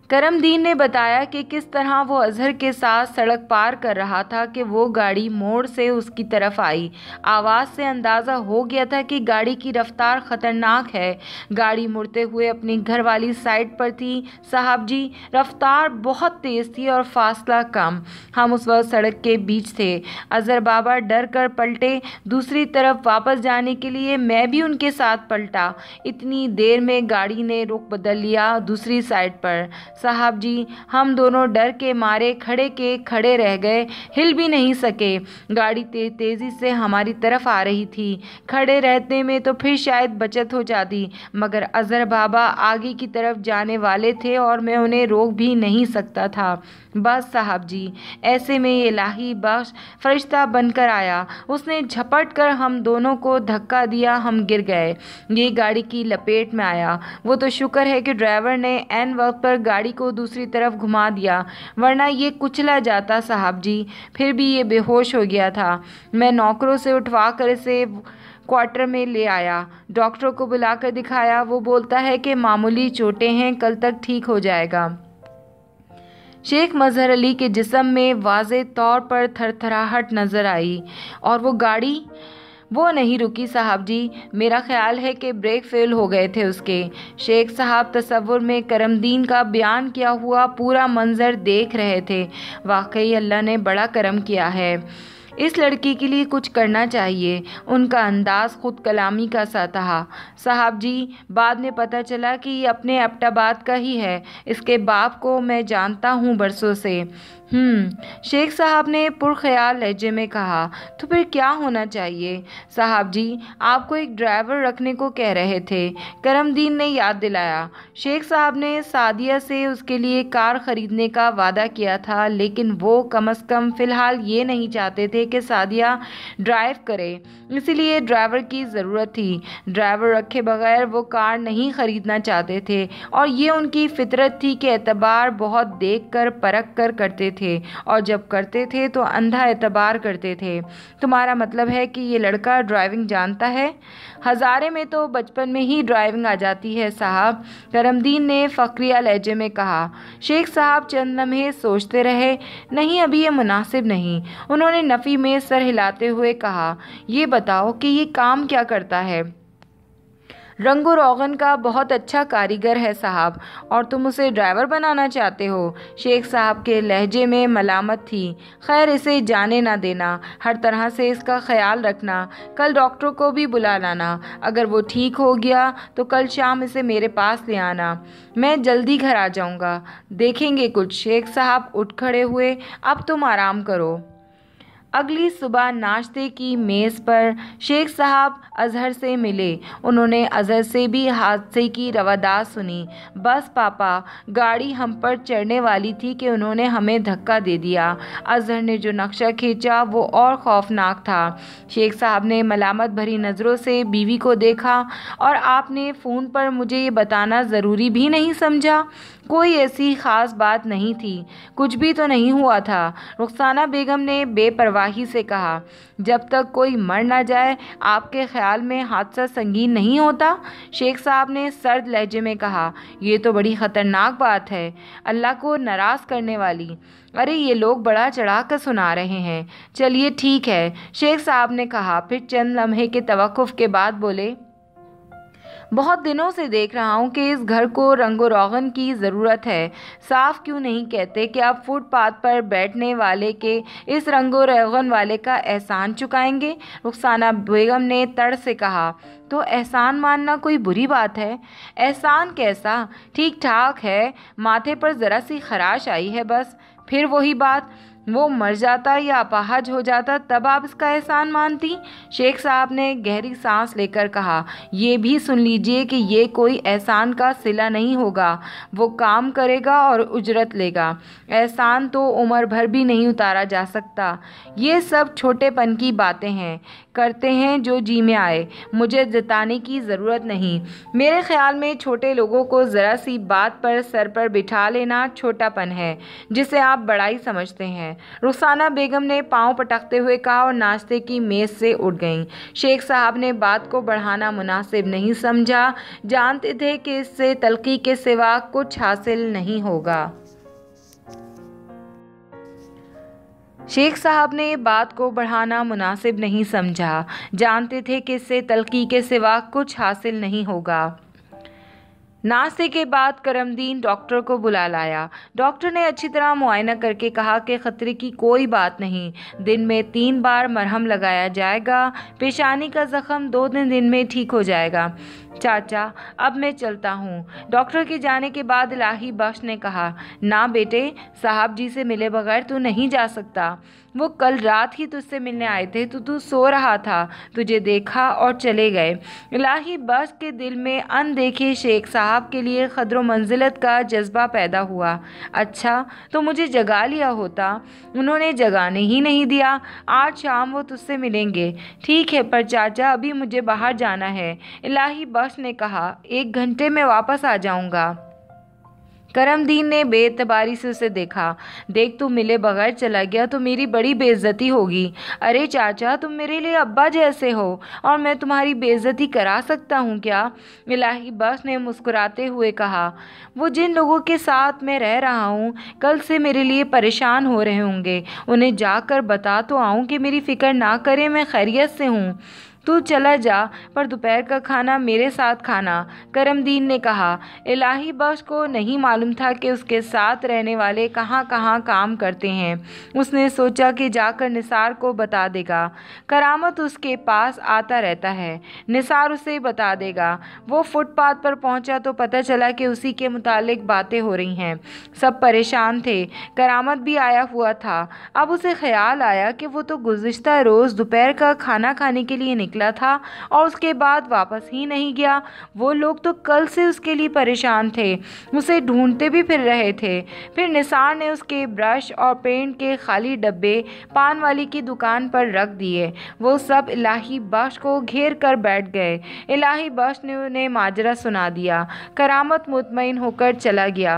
करमदीन ने बताया कि किस तरह वो अजहर के साथ सड़क पार कर रहा था कि वो गाड़ी मोड़ से उसकी तरफ आई। आवाज़ से अंदाज़ा हो गया था कि गाड़ी की रफ्तार ख़तरनाक है। गाड़ी मुड़ते हुए अपनी घर वाली साइड पर थी साहब जी। रफ्तार बहुत तेज़ थी और फासला कम। हम उस वक्त सड़क के बीच थे। अजहर बाबा डर कर पलटे दूसरी तरफ वापस जाने के लिए। मैं भी उनके साथ पलटा। इतनी देर में गाड़ी ने रुख बदल लिया दूसरी साइड पर। साहब जी, हम दोनों डर के मारे खड़े के खड़े रह गए, हिल भी नहीं सके। गाड़ी ते, तेज़ी से हमारी तरफ आ रही थी। खड़े रहने में तो फिर शायद बचत हो जाती, मगर अजहर बाबा आगे की तरफ जाने वाले थे और मैं उन्हें रोक भी नहीं सकता था। बस साहब जी, ऐसे में ये इलाही बख्श फरिश्ता बनकर आया। उसने झपट कर हम दोनों को धक्का दिया, हम गिर गए। ये गाड़ी की लपेट में आया। वो तो शुक्र है कि ड्राइवर ने ऐन वक्त पर गाड़ी को दूसरी तरफ घुमा दिया, वरना ये कुचला जाता साहब जी। फिर भी ये बेहोश हो गया था। मैं नौकरों से उठवा कर इसे क्वार्टर में ले आया, डॉक्टर को बुलाकर दिखाया। वो बोलता है कि मामूली चोटें हैं, कल तक ठीक हो जाएगा। शेख मजहर अली के जिस्म में वाज़े तौर पर थरथराहट नज़र आई और वो गाड़ी वो नहीं रुकी साहब जी। मेरा ख्याल है कि ब्रेक फेल हो गए थे उसके। शेख साहब तसव्वुर में करमदीन का बयान किया हुआ पूरा मंजर देख रहे थे। वाकई अल्लाह ने बड़ा करम किया है। इस लड़की के लिए कुछ करना चाहिए। उनका अंदाज़ खुद कलामी का सा था साहब जी। बाद में पता चला कि ये अपने एबटाबाद का ही है। इसके बाप को मैं जानता हूँ बरसों से। हम्म शेख साहब ने पुरख्याल लहजे में कहा। तो फिर क्या होना चाहिए साहब जी? आपको एक ड्राइवर रखने को कह रहे थे, करमदीन ने याद दिलाया। शेख साहब ने सादिया से उसके लिए कार ख़रीदने का वादा किया था, लेकिन वो कम अज़ कम फ़िलहाल ये नहीं चाहते थे कि सादिया ड्राइव करे, इसीलिए ड्राइवर की ज़रूरत थी। ड्राइवर रखे बगैर वो कार नहीं ख़रीदना चाहते थे और ये उनकी फितरत थी कि एतबार बहुत देख कर परख कर करते थे और जब करते थे तो अंधा एतबार करते थे। तुम्हारा मतलब है कि ये लड़का ड्राइविंग जानता है? हज़ारे में तो बचपन में ही ड्राइविंग आ जाती है साहब, करमदीन ने फ़क्रिया लहजे में कहा। शेख साहब चंद लम्हे सोचते रहे। नहीं, अभी ये मुनासिब नहीं। उन्होंने नफ़ी में सर हिलाते हुए कहा, ये बताओ कि ये काम क्या करता है? रंगो रोगन का बहुत अच्छा कारीगर है साहब, और तुम उसे ड्राइवर बनाना चाहते हो? शेख साहब के लहजे में मलामत थी। खैर, इसे जाने ना देना, हर तरह से इसका ख्याल रखना। कल डॉक्टर को भी बुला लाना। अगर वो ठीक हो गया तो कल शाम इसे मेरे पास ले आना। मैं जल्दी घर आ जाऊंगा, देखेंगे कुछ। शेख साहब उठ खड़े हुए। अब तुम आराम करो। अगली सुबह नाश्ते की मेज़ पर शेख साहब अजहर से मिले। उन्होंने अजहर से भी हादसे की रवादात सुनी। बस पापा, गाड़ी हम पर चढ़ने वाली थी कि उन्होंने हमें धक्का दे दिया। अजहर ने जो नक्शा खींचा वो और खौफनाक था। शेख साहब ने मलामत भरी नज़रों से बीवी को देखा। और आपने फ़ोन पर मुझे ये बताना ज़रूरी भी नहीं समझा? कोई ऐसी ख़ास बात नहीं थी, कुछ भी तो नहीं हुआ था। रुखसाना बेगम ने बेपरवाही से कहा, जब तक कोई मर ना जाए आपके ख्याल में हादसा संगीन नहीं होता? शेख साहब ने सर्द लहजे में कहा, ये तो बड़ी ख़तरनाक बात है, अल्लाह को नाराज़ करने वाली। अरे ये लोग बड़ा चढ़ा कर सुना रहे हैं। चलिए ठीक है, शेख साहब ने कहा। फिर चंद लम्हे के तवक्कुफ़ के बाद बोले, बहुत दिनों से देख रहा हूँ कि इस घर को रंगो रोगन की ज़रूरत है। साफ क्यों नहीं कहते कि आप फुटपाथ पर बैठने वाले के इस रंगो रोगन वाले का एहसान चुकाएंगे? रुखसाना बेगम ने तड़ से कहा, तो एहसान मानना कोई बुरी बात है? एहसान कैसा, ठीक ठाक है, माथे पर ज़रा सी खराश आई है बस। फिर वही बात, वो मर जाता या अपाहज हो जाता तब आप इसका एहसान मानती? शेख साहब ने गहरी सांस लेकर कहा, ये भी सुन लीजिए कि ये कोई एहसान का सिला नहीं होगा। वो काम करेगा और उजरत लेगा। एहसान तो उम्र भर भी नहीं उतारा जा सकता। ये सब छोटेपन की बातें हैं, करते हैं जो जी में आए। मुझे जताने की ज़रूरत नहीं। मेरे ख्याल में छोटे लोगों को ज़रा सी बात पर सर पर बिठा लेना छोटापन है, जिसे आप बड़ाई समझते हैं। है। रुखसाना बेगम ने पाँव पटकते हुए कहा और नाश्ते की मेज़ से उठ गईं। शेख साहब ने बात को बढ़ाना मुनासिब नहीं समझा, जानते थे कि इससे तलखी के सिवा कुछ हासिल नहीं होगा। शेख साहब ने बात को बढ़ाना मुनासिब नहीं समझा, जानते थे कि इससे तलखी के सिवा कुछ हासिल नहीं होगा। नाश्ते के बाद करमदीन डॉक्टर को बुला लाया। डॉक्टर ने अच्छी तरह मुआयना करके कहा कि खतरे की कोई बात नहीं, दिन में तीन बार मरहम लगाया जाएगा, पेशानी का ज़ख़म दो तीन दिन में ठीक हो जाएगा। चाचा अब मैं चलता हूँ। डॉक्टर के जाने के बाद इलाही बख्श ने कहा, ना बेटे, साहब जी से मिले बगैर तू नहीं जा सकता। वो कल रात ही तुझसे मिलने आए थे, तो तू सो रहा था, तुझे देखा और चले गए। इलाही बख्श के दिल में अनदेखे शेख साहब के लिए क़द्र मंजिलत का जज्बा पैदा हुआ। अच्छा तो मुझे जगा लिया होता, उन्होंने जगाने ही नहीं दिया। आज शाम वो तुझसे मिलेंगे। ठीक है, पर चाचा अभी मुझे बाहर जाना है। इलाही बख्श ने कहा, एक घंटे में वापस आ जाऊंगा। करमदीन ने बेएतबारी से उसे देखा। देख, तू मिले बगैर चला गया तो मेरी बड़ी बेइज्जती होगी। अरे चाचा, तुम मेरे लिए अब्बा जैसे हो और मैं तुम्हारी बेइज्जती करा सकता हूँ क्या? इलाही बख्श ने मुस्कुराते हुए कहा, वो जिन लोगों के साथ मैं रह रहा हूँ कल से मेरे लिए परेशान हो रहे होंगे, उन्हें जाकर बता तो आऊँ कि मेरी फ़िक्र ना करें, मैं खैरियत से हूँ। तू चला जा, पर दोपहर का खाना मेरे साथ खाना, करमदीन ने कहा। इलाही बख्श को नहीं मालूम था कि उसके साथ रहने वाले कहाँ कहाँ काम करते हैं। उसने सोचा कि जाकर निसार को बता देगा। करामत उसके पास आता रहता है, निसार उसे बता देगा। वो फुटपाथ पर पहुंचा तो पता चला कि उसी के मुतालिक बातें हो रही हैं। सब परेशान थे, करामत भी आया हुआ था। अब उसे ख्याल आया कि वो तो गुज़िश्ता रोज़ दोपहर का खाना खाने के लिए निकला था और उसके बाद वापस ही नहीं गया। वो लोग तो कल से उसके लिए परेशान थे, उसे ढूंढते भी फिर रहे थे। फिर निसार ने उसके ब्रश और पेंट के खाली डब्बे पान वाली की दुकान पर रख दिए। वो सब इलाही बख्श को घेर कर बैठ गए। इलाही बख्श ने उन्हें माजरा सुना दिया। करामत मुतमईन होकर चला गया।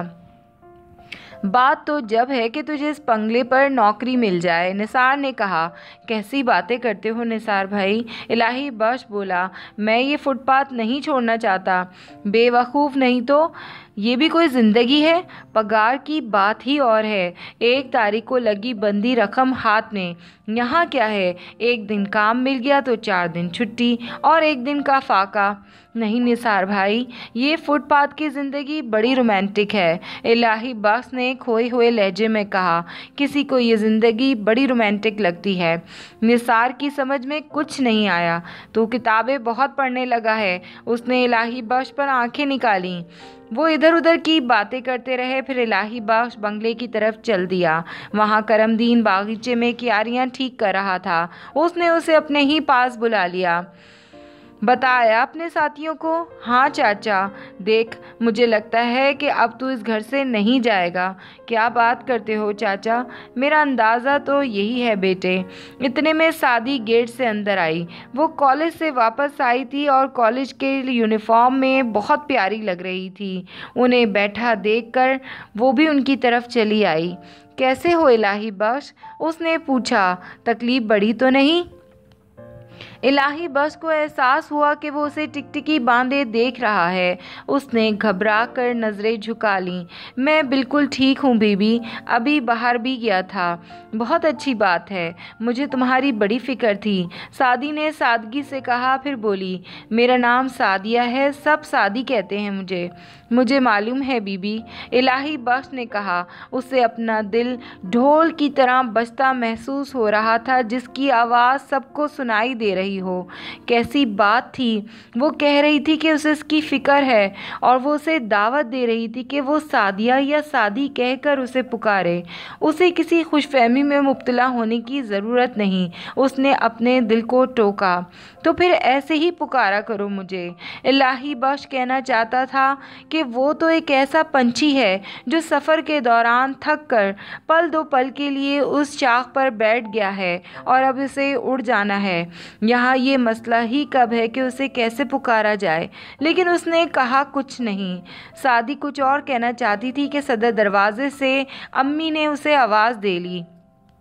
बात तो जब है कि तुझे इस बंगले पर नौकरी मिल जाए, निसार ने कहा। कैसी बातें करते हो निसार भाई, इलाही बख्श बोला। मैं ये फुटपाथ नहीं छोड़ना चाहता। बेवकूफ़ नहीं तो ये भी कोई ज़िंदगी है? पगार की बात ही और है, एक तारीख को लगी बंदी रकम हाथ में। यहाँ क्या है, एक दिन काम मिल गया तो चार दिन छुट्टी और एक दिन का फाका। नहीं निसार भाई, ये फुटपाथ की ज़िंदगी बड़ी रोमांटिक है, इलाही बख्श ने खोए हुए लहजे में कहा। किसी को ये ज़िंदगी बड़ी रोमांटिक लगती है। निसार की समझ में कुछ नहीं आया। तो किताबें बहुत पढ़ने लगा है, उसने इलाही बख्श पर आंखें निकाली। वो इधर उधर की बातें करते रहे। फिर इलाही बख्श बंगले की तरफ चल दिया। वहाँ करमदीन बागीचे में क्यारियाँ ठीक कर रहा था। उसने उसे अपने ही पास बुला लिया। बताया अपने साथियों को? हाँ चाचा, देख मुझे लगता है कि अब तू इस घर से नहीं जाएगा। क्या बात करते हो चाचा, मेरा अंदाज़ा तो यही है बेटे। इतने में सादी गेट से अंदर आई। वो कॉलेज से वापस आई थी और कॉलेज के यूनिफॉर्म में बहुत प्यारी लग रही थी। उन्हें बैठा देखकर वो भी उनकी तरफ चली आई। कैसे हो इलाही बख्श, उसने पूछा। तकलीफ़ बड़ी तो नहीं? इलाही बख्श को एहसास हुआ कि वो उसे टिकटिकी बांधे देख रहा है। उसने घबरा कर नज़रें झुका लीं। मैं बिल्कुल ठीक हूँ बीबी, अभी बाहर भी गया था। बहुत अच्छी बात है, मुझे तुम्हारी बड़ी फ़िक्र थी, सादी ने सादगी से कहा। फिर बोली, मेरा नाम सादिया है, सब सादी कहते हैं मुझे। मुझे मालूम है बीबी, इलाही बख्श ने कहा। उसे अपना दिल ढोल की तरह बजता महसूस हो रहा था, जिसकी आवाज़ सबको सुनाई दे रही हो। कैसी बात थी, वो कह रही थी कि उसे इसकी फ़िक्र है और वो उसे दावत दे रही थी कि वो सादिया या सादी कहकर उसे पुकारे। उसे किसी खुशफहमी में मुब्तला होने की ज़रूरत नहीं। उसने अपने दिल को टोका। तो फिर ऐसे ही पुकारा करो मुझे। इलाही बख्श कहना चाहता था कि वो तो एक ऐसा पंछी है जो सफ़र के दौरान थक कर पल दो पल के लिए उस शाख पर बैठ गया है और अब उसे उड़ जाना है। यहाँ ये मसला ही कब है कि उसे कैसे पुकारा जाए। लेकिन उसने कहा कुछ नहीं। सादी कुछ और कहना चाहती थी कि सदर दरवाजे से अम्मी ने उसे आवाज़ दे ली।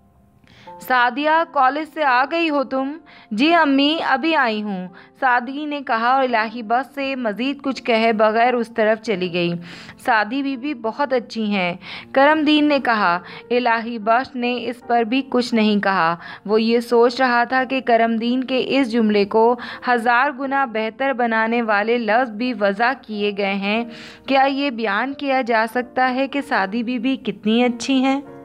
सादिया, कॉलेज से आ गई हो तुम? जी अम्मी, अभी आई हूँ, सादी ने कहा और इलाही बख्श से मज़ीद कुछ कहे बगैर उस तरफ चली गई। सादी बीबी बहुत अच्छी हैं, करमदीन ने कहा। इलाही बख्श ने इस पर भी कुछ नहीं कहा। वो ये सोच रहा था कि करमदीन के इस जुमले को हज़ार गुना बेहतर बनाने वाले लफ्ज़ भी वज़ा किए गए हैं। क्या ये बयान किया जा सकता है कि सादी बीबी कितनी अच्छी हैं?